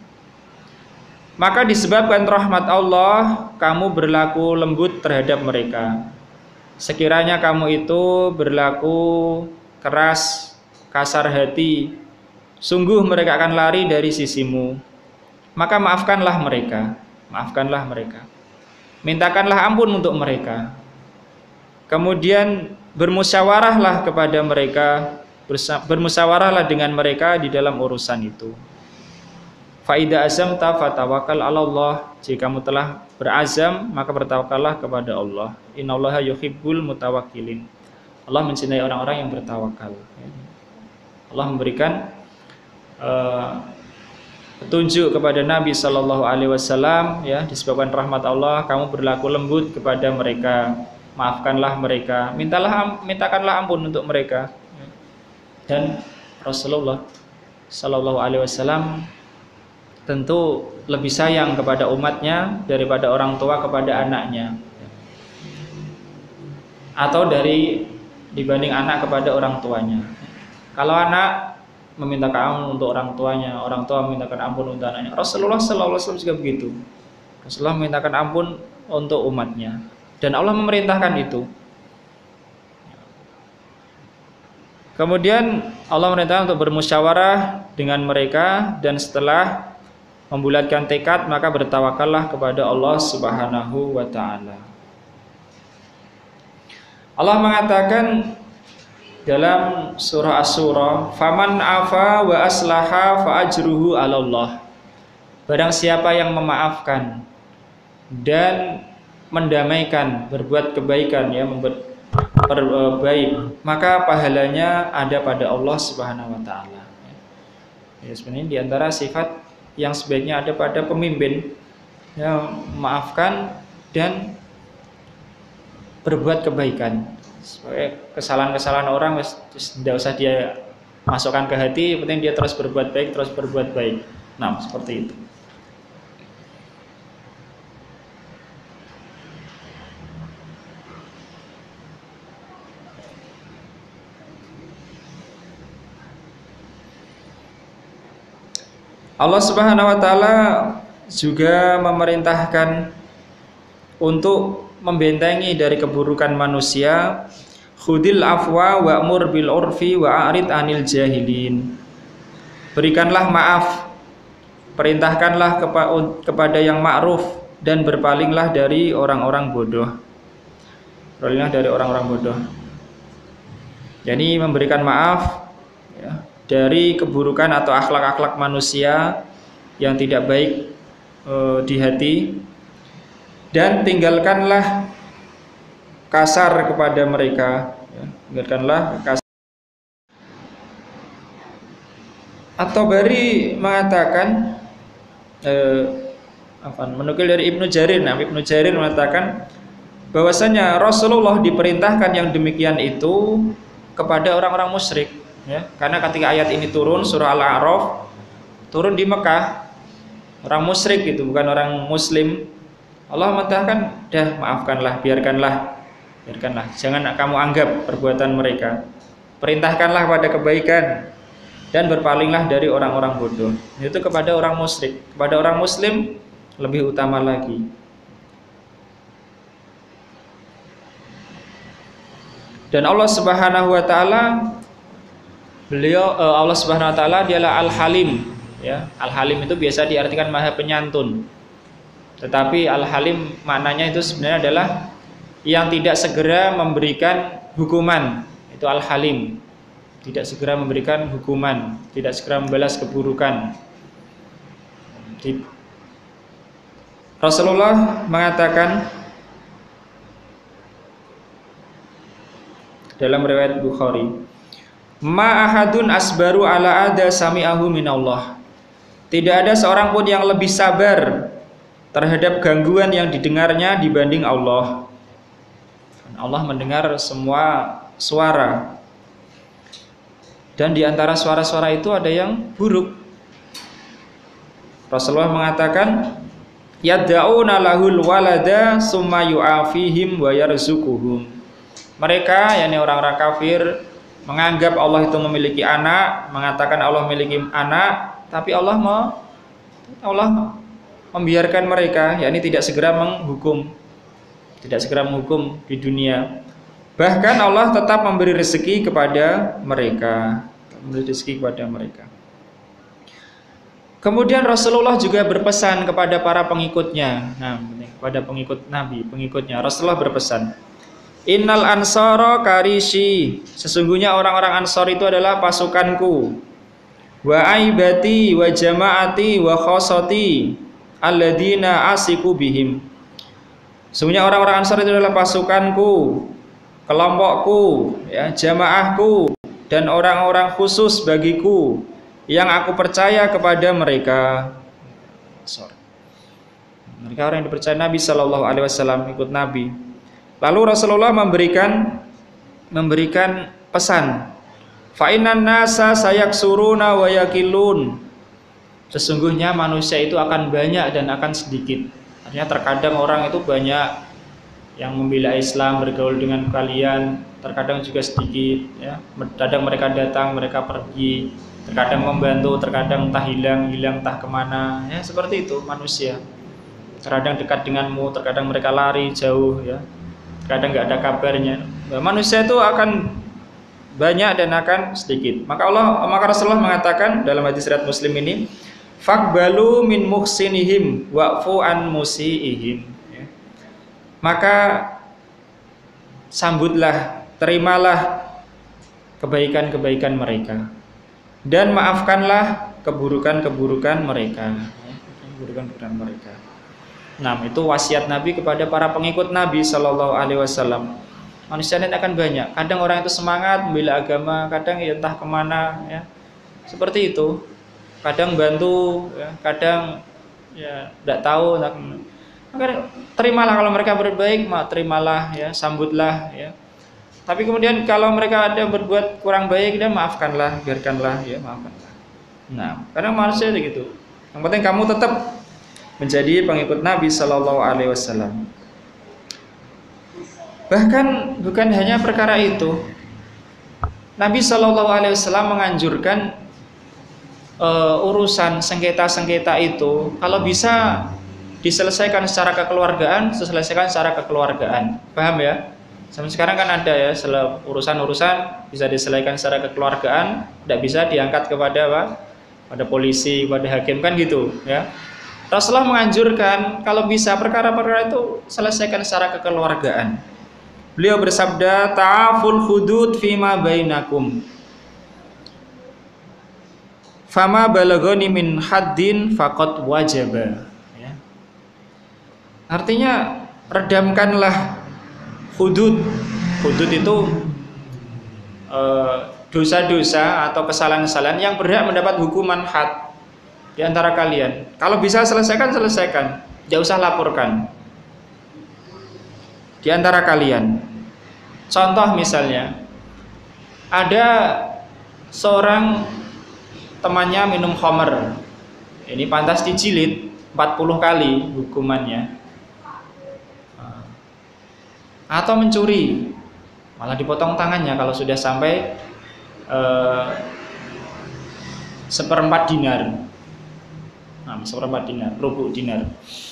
Maka disebabkan rahmat Allah, kamu berlaku lembut terhadap mereka. Sekiranya kamu itu berlaku keras, kasar hati, sungguh mereka akan lari dari sisimu. Maka maafkanlah mereka, maafkanlah mereka. Mintakanlah ampun untuk mereka. Kemudian bermusyawarahlah kepada mereka, bermusyawarahlah dengan mereka di dalam urusan itu. Fa idza azamta fatawakkal 'ala Allah. Jika kamu telah berazam, maka bertawakallah kepada Allah. Innallaha yuhibbul mutawakkilin. Allah mencintai orang-orang yang bertawakal. Allah memberikan uh, petunjuk kepada Nabi Shallallahu Alaihi Wasallam, ya, disebabkan rahmat Allah, kamu berlaku lembut kepada mereka, maafkanlah mereka, mintalah mintakanlah ampun untuk mereka. Dan Rasulullah Shallallahu Alaihi Wasallam tentu lebih sayang kepada umatnya daripada orang tua kepada anaknya, atau dari dibanding anak kepada orang tuanya. Kalau anak memintakan ampun untuk orang tuanya, orang tua memintakan ampun untuk anaknya. Rasulullah shallallahu alaihi wasallam juga begitu. Rasulullah memintakan ampun untuk umatnya, dan Allah memerintahkan itu. Kemudian Allah memerintahkan untuk bermusyawarah dengan mereka, dan setelah membulatkan tekad maka bertawakallah kepada Allah Subhanahu wa taala. Allah mengatakan dalam surah Asy-Syura, "Faman afa wa aslaha fa ajruhu 'alallah." Barang siapa yang memaafkan dan mendamaikan, berbuat kebaikan, ya, membuat baik, maka pahalanya ada pada Allah Subhanahu wa taala. Ya, sebenarnya di antara sifat yang sebaiknya ada pada pemimpin, ya, memaafkan dan berbuat kebaikan. Supaya kesalahan-kesalahan orang tidak usah dia masukkan ke hati, yang penting dia terus berbuat baik, terus berbuat baik. Nah, seperti itu. Allah Subhanahu wa taala juga memerintahkan untuk membentengi dari keburukan manusia. Khudil afwa wa'mur bil urfi wa'arid anil jahilin. Berikanlah maaf, perintahkanlah kepada yang ma'ruf, dan berpalinglah dari orang-orang bodoh. Berpalinglah dari orang-orang bodoh. Jadi memberikan maaf, ya, dari keburukan atau akhlak-akhlak manusia yang tidak baik e, di hati, dan tinggalkanlah kasar kepada mereka, ya, tinggalkanlah kasar. At-Tabari mengatakan, e, apa, menukil dari Ibnu Jarir, nah, Ibnu Jarir mengatakan bahwasanya Rasulullah diperintahkan yang demikian itu kepada orang-orang musyrik. Ya, karena ketika ayat ini turun, surah Al-A'raf turun di Mekah, orang musyrik itu, bukan orang muslim. Allah mengatakan, dah maafkanlah, biarkanlah, biarkanlah, jangan kamu anggap perbuatan mereka. Perintahkanlah pada kebaikan dan berpalinglah dari orang-orang bodoh. Itu kepada orang musyrik. Kepada orang muslim lebih utama lagi. Dan Allah Subhanahu wa taala, Beliau Allah Subhanahu wa taala dialah Al-Halim, ya. Al-Halim itu biasa diartikan Maha Penyantun. Tetapi Al-Halim maknanya itu sebenarnya adalah yang tidak segera memberikan hukuman. Itu Al-Halim. Tidak segera memberikan hukuman, tidak segera membalas keburukan. Rasulullah mengatakan dalam riwayat Bukhari, "Ma ahadun asbaru ala ada sami'ahu minallah." Tidak ada seorang pun yang lebih sabar terhadap gangguan yang didengarnya dibanding Allah. Allah mendengar semua suara. Dan di antara suara-suara itu ada yang buruk. Rasulullah mengatakan, "Yad'una lahul walada summa yu'afihim wa yarzuquhum." Mereka, yakni orang-orang kafir, menganggap Allah itu memiliki anak, mengatakan Allah memiliki anak, tapi Allah mau Allah membiarkan mereka, yakni tidak segera menghukum, tidak segera menghukum di dunia. Bahkan Allah tetap memberi rezeki kepada mereka, memberi rezeki kepada mereka. Kemudian Rasulullah juga berpesan kepada para pengikutnya, nah, kepada pengikut Nabi, pengikutnya. Rasulullah berpesan, "Innal ansara karishi." Sesungguhnya orang-orang Ansor itu adalah pasukanku. Wa aibati wa jama'ati wa khosati alladzina asiku bihim. Sesungguhnya orang-orang Ansor itu adalah pasukanku, kelompokku, ya, jamaahku, dan orang-orang khusus bagiku yang aku percaya kepada mereka. Mereka orang yang dipercaya Nabi Shallallahu Alaihi Wasallam, ikut Nabi. Lalu Rasulullah memberikan memberikan pesan, fa innan nasa sayaksuruna wa yakilun. Sesungguhnya manusia itu akan banyak dan akan sedikit. Artinya terkadang orang itu banyak yang membela Islam, bergaul dengan kalian, terkadang juga sedikit ya. Kadang mereka datang, mereka pergi, terkadang membantu, terkadang entah hilang, hilang entah kemana ya, seperti itu manusia. Terkadang dekat denganmu, terkadang mereka lari jauh ya, kadang nggak ada kabarnya. Nah, manusia itu akan banyak dan akan sedikit. Maka Allah, maka Rasulullah mengatakan dalam hadis riwayat Muslim ini, faqbalu min muhsinihim wa'fu an musiihim. Ya. Maka sambutlah, terimalah kebaikan-kebaikan mereka dan maafkanlah keburukan-keburukan mereka. Ya, keburukan-keburukan mereka. Nah, itu wasiat Nabi kepada para pengikut Nabi Shallallahu Alaihi Wasallam. Manusia ini akan banyak. Kadang orang itu semangat membela agama, kadang ya entah kemana, ya seperti itu. Kadang bantu, ya, kadang ya tidak tahu. Maka terimalah kalau mereka berbaik, mak terimalah, ya sambutlah, ya. Tapi kemudian kalau mereka ada berbuat kurang baik, dan maafkanlah, biarkanlah, ya maafkanlah. Nah, kadang manusia itu gitu. Yang penting kamu tetap menjadi pengikut Nabi Shallallahu Alaihi Wasallam. Bahkan bukan hanya perkara itu, Nabi Shallallahu Alaihi Wasallam menganjurkan uh, urusan sengketa-sengketa itu kalau bisa diselesaikan secara kekeluargaan, diselesaikan secara kekeluargaan. Paham ya? Sampai sekarang kan ada ya, urusan-urusan bisa diselesaikan secara kekeluargaan, tidak bisa diangkat kepada apa? Pada polisi, pada hakim kan gitu, ya. Rasulullah menganjurkan kalau bisa perkara-perkara itu selesaikan secara kekeluargaan. Beliau bersabda, ta'aful hudud fima bainakum. Fama balagoni min haddin faqad wajaba. Ya. Artinya redamkanlah hudud. Hudud itu uh, dosa-dosa atau kesalahan-kesalahan yang berhak mendapat hukuman had di antara kalian. Kalau bisa selesaikan, selesaikan. Jangan usah laporkan di antara kalian. Contoh misalnya, ada seorang temannya minum khamr. Ini pantas dijilid empat puluh kali hukumannya. Atau mencuri, malah dipotong tangannya kalau sudah sampai eh, seperempat dinar. Nah, seperempat dinar, rubu dinar.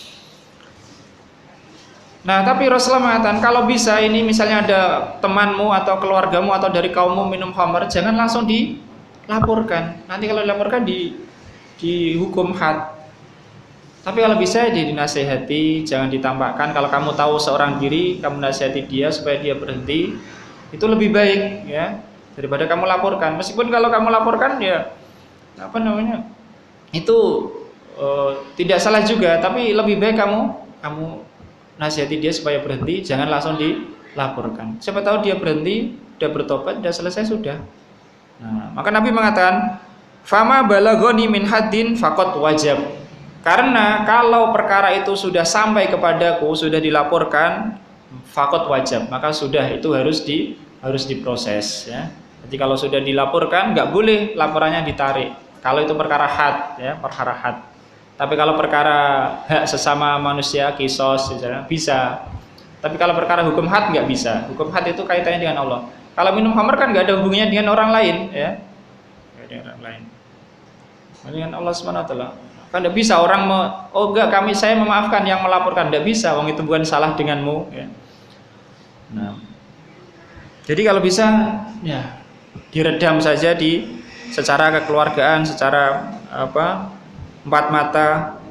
Nah, tapi Rasulullah mengatakan kalau bisa ini misalnya ada temanmu atau keluargamu atau dari kaummu minum khamr, jangan langsung dilaporkan. Nanti kalau dilaporkan di dihukum had. Tapi kalau bisa dinasehati, jangan ditampakkan. Kalau kamu tahu seorang diri, kamu nasihati dia supaya dia berhenti, itu lebih baik ya daripada kamu laporkan. Meskipun kalau kamu laporkan ya apa namanya? Itu uh, tidak salah juga, tapi lebih baik kamu kamu nasihati dia supaya berhenti, jangan langsung dilaporkan. Siapa tahu dia berhenti, sudah bertobat, sudah selesai sudah. Nah, maka Nabi mengatakan, "Fama balagoni min haddin faqad wajab." Karena kalau perkara itu sudah sampai kepadaku, sudah dilaporkan, faqad wajab, maka sudah itu harus di harus diproses ya. Jadi kalau sudah dilaporkan, nggak boleh laporannya ditarik. Kalau itu perkara had ya, perkara had. Tapi kalau perkara hak sesama manusia, kisos, bisa. Tapi kalau perkara hukum had nggak bisa. Hukum had itu kaitannya dengan Allah. Kalau minum khamr kan nggak ada hubungannya dengan orang lain, ya. Nggak ada orang lain. Dengan Allah subhanahu wa taala. Kan nggak bisa orang me, oh enggak kami saya memaafkan yang melaporkan, nggak bisa. Wong itu bukan salah denganmu. Ya. Nah, jadi kalau bisa, ya diredam saja di secara kekeluargaan, secara apa? Empat mata.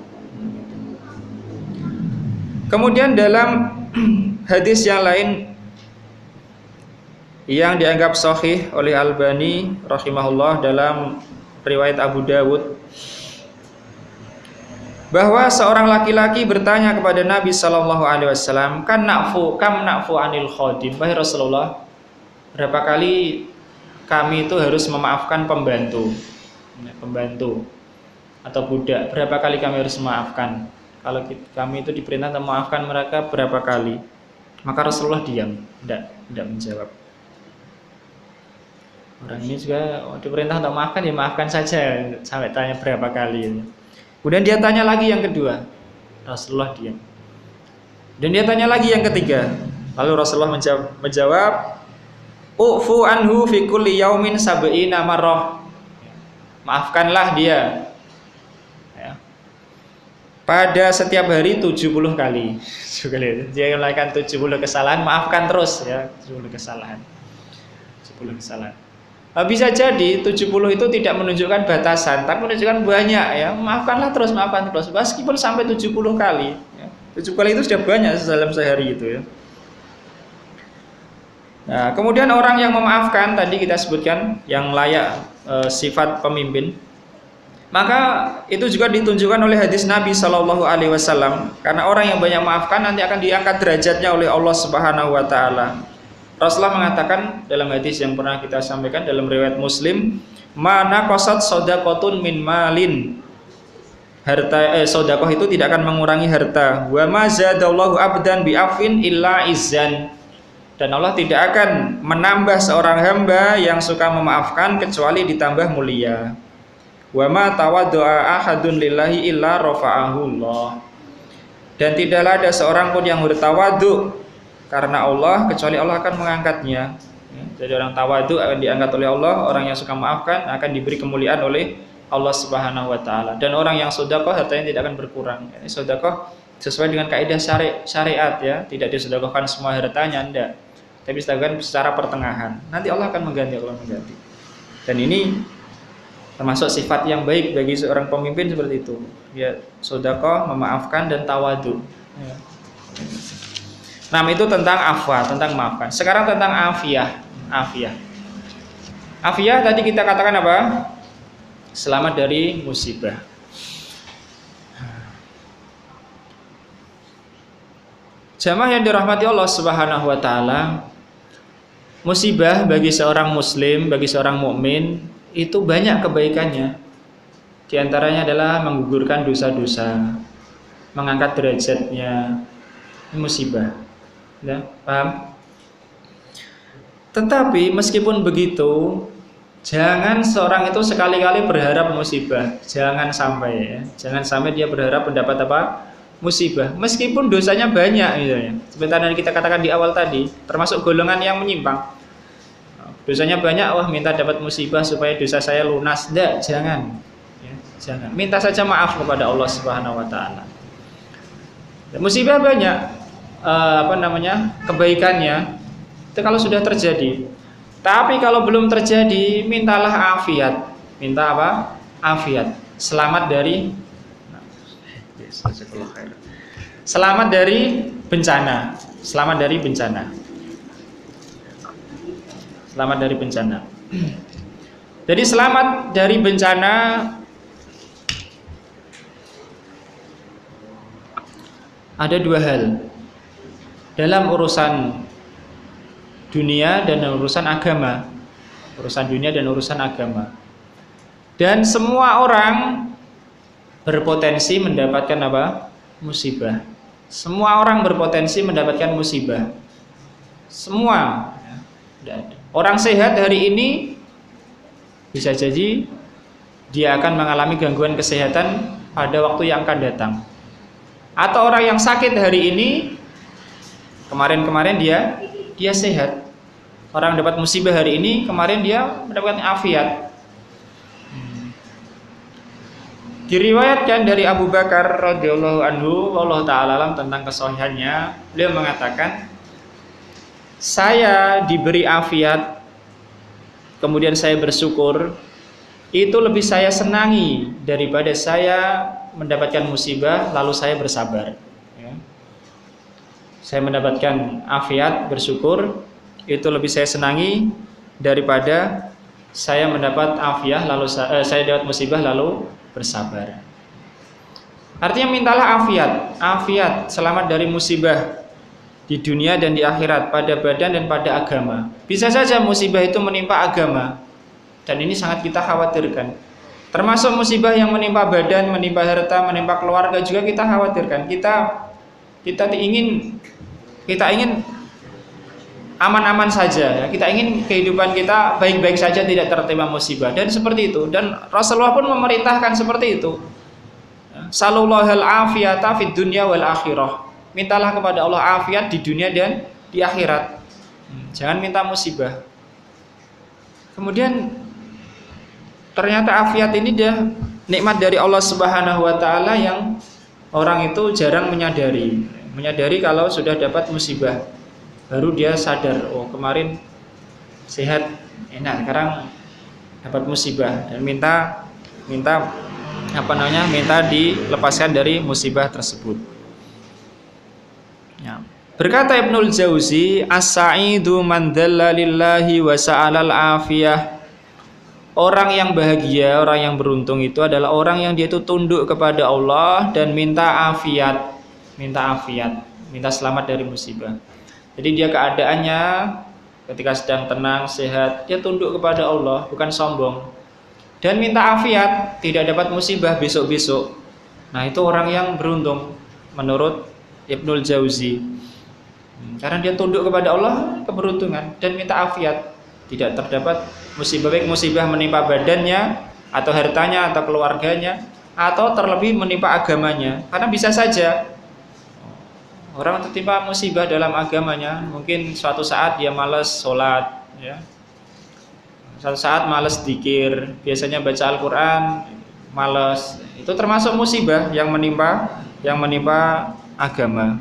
Kemudian dalam hadis yang lain yang dianggap sahih oleh Albani rahimahullah dalam riwayat Abu Dawud, bahwa seorang laki-laki bertanya kepada Nabi Shallallahu Alaihi Wasallam, kan nakfu kam nakfu anil khodim, wahai Rasulullah, berapa kali kami itu harus memaafkan pembantu, pembantu atau budak, berapa kali kami harus memaafkan? Kalau kami itu diperintah untuk memaafkan mereka berapa kali? Maka Rasulullah diam, tidak tidak menjawab. Orang ini juga diperintah untuk maafkan, ya maafkan saja, sampai tanya berapa kali. Kemudian dia tanya lagi yang kedua, Rasulullah diam. Dan dia tanya lagi yang ketiga. Lalu Rasulullah menjawab, menjawab ufu anhu fi kulli yaumin sab'ina marrah. Maafkanlah dia ya, pada setiap hari tujuh puluh kali. Dia melakukan tujuh puluh kesalahan, maafkan terus ya, tujuh puluh kesalahan. tujuh puluh kesalahan. Bisa jadi tujuh puluh itu tidak menunjukkan batasan, tapi menunjukkan banyak ya. Maafkanlah terus, maafkan terus. Meskipun sampai tujuh puluh kali ya. tujuh kali itu sudah banyak dalam sehari itu ya. Nah, kemudian orang yang memaafkan tadi kita sebutkan yang layak e, sifat pemimpin, maka itu juga ditunjukkan oleh hadis Nabi Shallallahu Alaihi Wasallam. Karena orang yang banyak maafkan nanti akan diangkat derajatnya oleh Allah Subhanahu Wa Taala. Rasulullah mengatakan dalam hadis yang pernah kita sampaikan dalam riwayat Muslim, mana kosat sodakotun min malin, harta eh, sodakoh itu tidak akan mengurangi harta. Wa ma zadallahu abdan bi'afin illa izzan. Dan Allah tidak akan menambah seorang hamba yang suka memaafkan kecuali ditambah mulia. Wa ma tawaddu'a ahadun lillahi illa rafa'ahu Allah. Dan tidaklah ada seorang pun yang bertawadhu karena Allah kecuali Allah akan mengangkatnya. Jadi orang tawadhu akan diangkat oleh Allah, orang yang suka memaafkan akan diberi kemuliaan oleh Allah Subhanahu Wa Taala. Dan orang yang sedekah hartanya tidak akan berkurang. Ini sedekah sesuai dengan kaidah syari syariat ya, tidak disedekahkan semua hartanya, enggak. Tapi sedekahkan secara pertengahan. Nanti Allah akan mengganti, Allah mengganti. Dan ini termasuk sifat yang baik bagi seorang pemimpin seperti itu. Ya, sedekah, memaafkan dan tawadhu. Ya. Nah, itu tentang afwa, tentang maafkan. Sekarang tentang afiyah, afiyah. Afiyah tadi kita katakan apa? Selamat dari musibah. Jamaah yang dirahmati Allah Subhanahu Wa Taala, musibah bagi seorang muslim, bagi seorang mukmin itu banyak kebaikannya. Di antaranya adalah menggugurkan dosa-dosa, mengangkat derajatnya. Ini musibah. Ya, paham? Tetapi meskipun begitu, jangan seorang itu sekali-kali berharap musibah. Jangan sampai ya. Jangan sampai dia berharap mendapat apa? Musibah. Meskipun dosanya banyak misalnya. Sebentar yang kita katakan di awal tadi, termasuk golongan yang menyimpang. Dosanya banyak, wah minta dapat musibah supaya dosa saya lunas. Tidak, jangan. Ya, jangan. Minta saja maaf kepada Allah Subhanahu Wa Taala. Musibah banyak, uh, apa namanya, kebaikannya. Itu kalau sudah terjadi. Tapi kalau belum terjadi, mintalah afiat. Minta apa? Afiat. Selamat dari Selamat dari bencana. Selamat dari bencana. Selamat dari bencana. Jadi selamat dari bencana ada dua hal dalam urusan dunia dan urusan agama. Urusan dunia dan urusan agama. Dan semua orang berpotensi mendapatkan apa? Musibah. Semua orang berpotensi mendapatkan musibah. Semua. Orang sehat hari ini bisa jadi dia akan mengalami gangguan kesehatan pada waktu yang akan datang. Atau orang yang sakit hari ini kemarin-kemarin dia dia sehat. Orang dapat musibah hari ini, kemarin dia mendapatkan afiat. Diriwayatkan dari Abu Bakar radhiyallahu anhu, wallahu taala alam, tentang kesahihannya, beliau mengatakan, saya diberi afiat, kemudian saya bersyukur, itu lebih saya senangi daripada saya mendapatkan musibah lalu saya bersabar. Ya. Saya mendapatkan afiat, bersyukur, itu lebih saya senangi daripada saya mendapat afiat lalu saya, eh, saya dapat musibah lalu bersabar. Artinya mintalah afiat, afiat, selamat dari musibah di dunia dan di akhirat, pada badan dan pada agama. Bisa saja musibah itu menimpa agama, dan ini sangat kita khawatirkan. Termasuk musibah yang menimpa badan, menimpa harta, menimpa keluarga juga kita khawatirkan. Kita kita ingin kita ingin aman-aman saja, ya. Kita ingin kehidupan kita baik-baik saja, tidak tertimpa musibah, dan seperti itu. Dan Rasulullah pun memerintahkan seperti itu. Sallallahu al-afiyata fid dunya wal akhirah. mintalah kepada Allah afiat di dunia dan di akhirat. Jangan minta musibah. Kemudian ternyata afiat ini dia nikmat dari Allah Subhanahu wa taala yang orang itu jarang menyadari. Menyadari kalau sudah dapat musibah. Baru dia sadar, oh kemarin sehat, enak, sekarang dapat musibah dan minta minta apa namanya? minta dilepaskan dari musibah tersebut. Ya. Berkata Ibnul Jauzi, as-sa'idu man dhalla lillahi wa sa'alal afiyah. Orang yang bahagia, orang yang beruntung itu adalah orang yang dia itu tunduk kepada Allah dan minta afiat, minta afiat, minta selamat dari musibah. Jadi dia keadaannya ketika sedang tenang, sehat, dia tunduk kepada Allah, bukan sombong. Dan minta afiat, tidak dapat musibah besok-besok. Nah, itu orang yang beruntung menurut Ibnul Jauzi. Karena dia tunduk kepada Allah, keberuntungan, dan minta afiat, tidak terdapat musibah, baik musibah menimpa badannya atau hartanya atau keluarganya, atau terlebih menimpa agamanya. Karena bisa saja orang tertimpa musibah dalam agamanya, mungkin suatu saat dia malas sholat, ya. Suatu saat malas dzikir, biasanya baca Al-Quran, malas. Itu termasuk musibah yang menimpa, yang menimpa agama.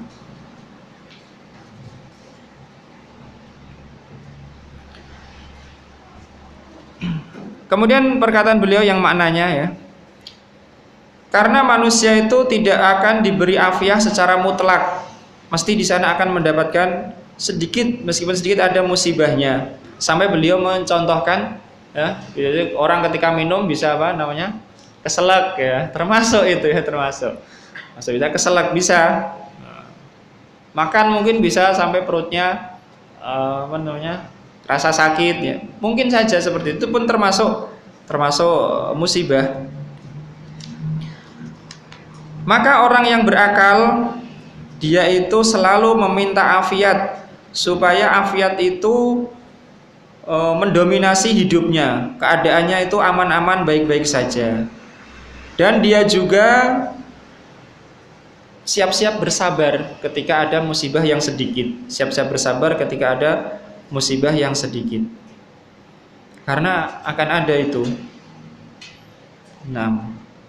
Kemudian perkataan beliau yang maknanya ya, karena manusia itu tidak akan diberi afiah secara mutlak, mesti di sana akan mendapatkan sedikit, meskipun sedikit ada musibahnya. Sampai beliau mencontohkan, ya, orang ketika minum bisa apa namanya, keselak ya, termasuk itu ya, termasuk. Masuk bisa keselak, bisa. Makan mungkin bisa sampai perutnya uh, apa namanya, rasa sakit ya. Mungkin saja seperti itu pun termasuk termasuk musibah. Maka orang yang berakal dia itu selalu meminta afiat supaya afiat itu e, mendominasi hidupnya, keadaannya itu aman-aman, baik-baik saja. Dan dia juga siap-siap bersabar ketika ada musibah yang sedikit, siap-siap bersabar ketika ada musibah yang sedikit, karena akan ada itu. Nah,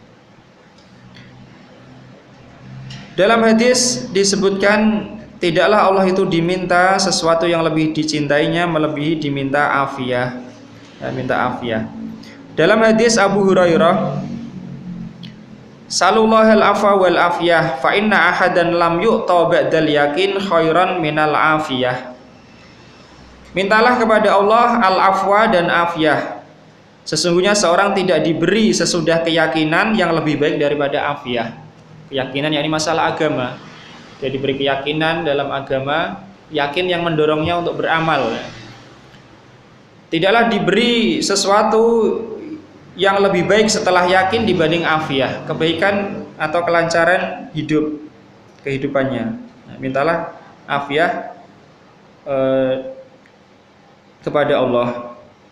dalam hadis disebutkan tidaklah Allah itu diminta sesuatu yang lebih dicintainya melebihi diminta afiyah, ya, minta afiyah. Dalam hadis Abu Hurairah, salullahal afa wal afiyah fa inna ahadan lam yu'ta ba'dal yakin khairan minal afiyah. Mintalah kepada Allah al-afwa dan afiyah. Sesungguhnya seorang tidak diberi sesudah keyakinan yang lebih baik daripada afiyah. Keyakinan yakni masalah agama. Dia diberi keyakinan dalam agama, yakin yang mendorongnya untuk beramal. Tidaklah diberi sesuatu yang lebih baik setelah yakin dibanding afiyah, kebaikan atau kelancaran hidup kehidupannya. Nah, mintalah afiyah eh, kepada Allah.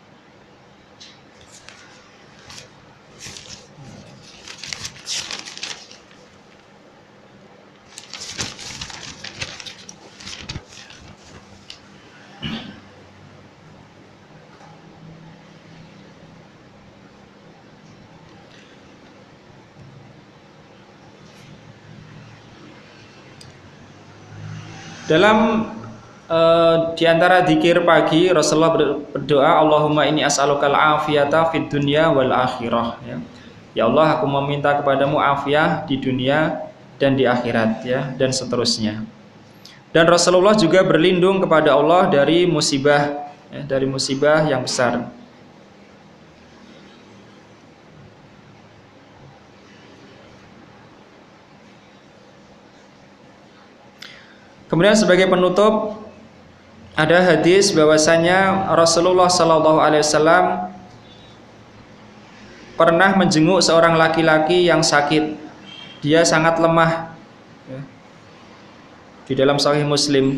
Dalam uh, di antara dzikir pagi Rasulullah berdoa, Allahumma inni as'alukal afiyata fid dunya wal akhirah, ya. Ya Allah, aku meminta kepadamu afiah di dunia dan di akhirat, ya, dan seterusnya. Dan Rasulullah juga berlindung kepada Allah dari musibah, ya, dari musibah yang besar. Kemudian sebagai penutup ada hadis bahwasanya Rasulullah Shallallahu Alaihi Wasallam pernah menjenguk seorang laki-laki yang sakit. Dia sangat lemah, ya, di dalam Sahih Muslim.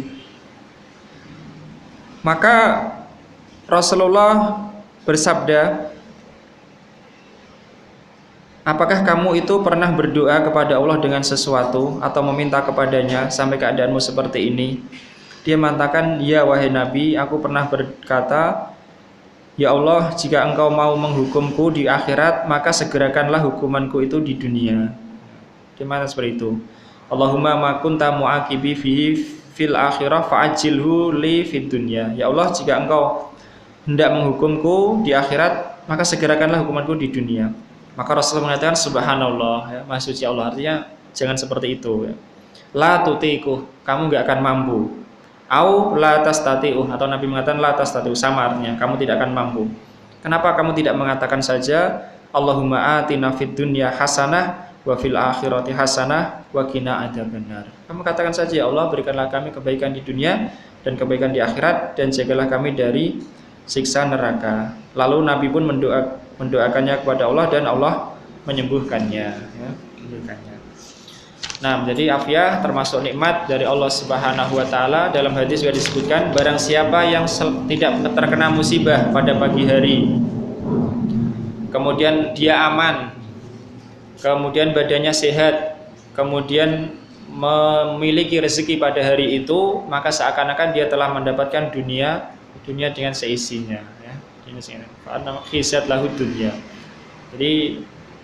Maka Rasulullah bersabda, apakah kamu itu pernah berdoa kepada Allah dengan sesuatu atau meminta kepadanya sampai keadaanmu seperti ini? Dia mengatakan, ya wahai Nabi, aku pernah berkata, ya Allah, jika engkau mau menghukumku di akhirat, maka segerakanlah hukumanku itu di dunia. Gimana seperti itu? Allahumma ma kunta mu'aqibi fihi fil akhirah fa'ajilhu li fid dunya. Ya Allah, jika engkau hendak menghukumku di akhirat, maka segerakanlah hukumanku di dunia. Maka Rasulullah mengatakan, subhanallah, ya, Maha suci Allah. Artinya jangan seperti itu, ya. La tutiku, kamu gak akan mampu. Au la tastati'u, atau Nabi mengatakan la tastati'u, sama artinya kamu tidak akan mampu. Kenapa kamu tidak mengatakan saja Allahumma atina fid dunya hasanah wa fil akhirati hasanah wa qina adzabannar. Kamu katakan saja, ya Allah, berikanlah kami kebaikan di dunia dan kebaikan di akhirat, dan jagalah kami dari siksa neraka. Lalu Nabi pun mendoa, mendoakannya kepada Allah, dan Allah menyembuhkannya, ya, menyembuhkannya. Nah, jadi afiah termasuk nikmat dari Allah Subhanahu wa taala. Dalam hadis juga disebutkan, barang siapa yang tidak terkena musibah pada pagi hari, kemudian dia aman, kemudian badannya sehat, kemudian memiliki rezeki pada hari itu, maka seakan-akan dia telah mendapatkan dunia dunia dengan seisinya, ya. Ini karena khizat lahu dunya. Jadi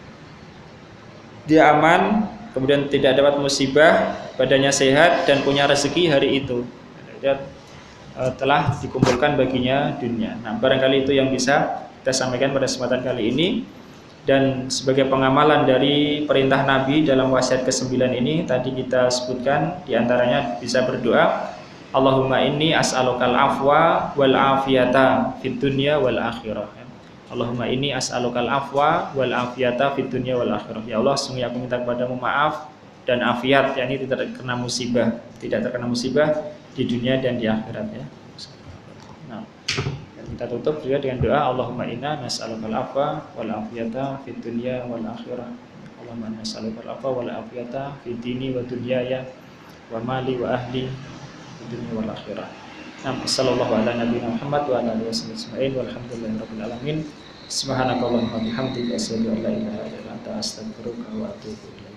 dia aman, kemudian tidak dapat musibah, badannya sehat, dan punya rezeki hari itu. Dia uh, telah dikumpulkan baginya dunia. Nah, barangkali itu yang bisa kita sampaikan pada kesempatan kali ini. Dan sebagai pengamalan dari perintah Nabi dalam wasiat kesembilan ini, tadi kita sebutkan diantaranya bisa berdoa, Allahumma inni as'alukal afwa wal afiyata fid dunya wal akhirah. Allahumma inni as'alukal afwa wal afiyata fid dunya wal akhirah. Ya Allah, sungguh aku minta kepadamu maaf dan afiat, yakni tidak terkena musibah, tidak terkena musibah di dunia dan di akhirat, ya. Nah, kita tutup juga dengan doa Allahumma inna nas'alukal afwa wal afiyata fid dunya wal akhirah. Allahumma inna nas'alukal afwa wal afiyata fid dini wa dunyaya wa mali wa ahli fid dunya wal akhirah. Nah, sallallahu ala nabiyina Muhammad wa ala alihi wasallam walhamdulillahirabbil alamin. Subhanakallahumma bihamdika asyhadu an la ilaha illa anta astaghfiruka wa atubu ilaik.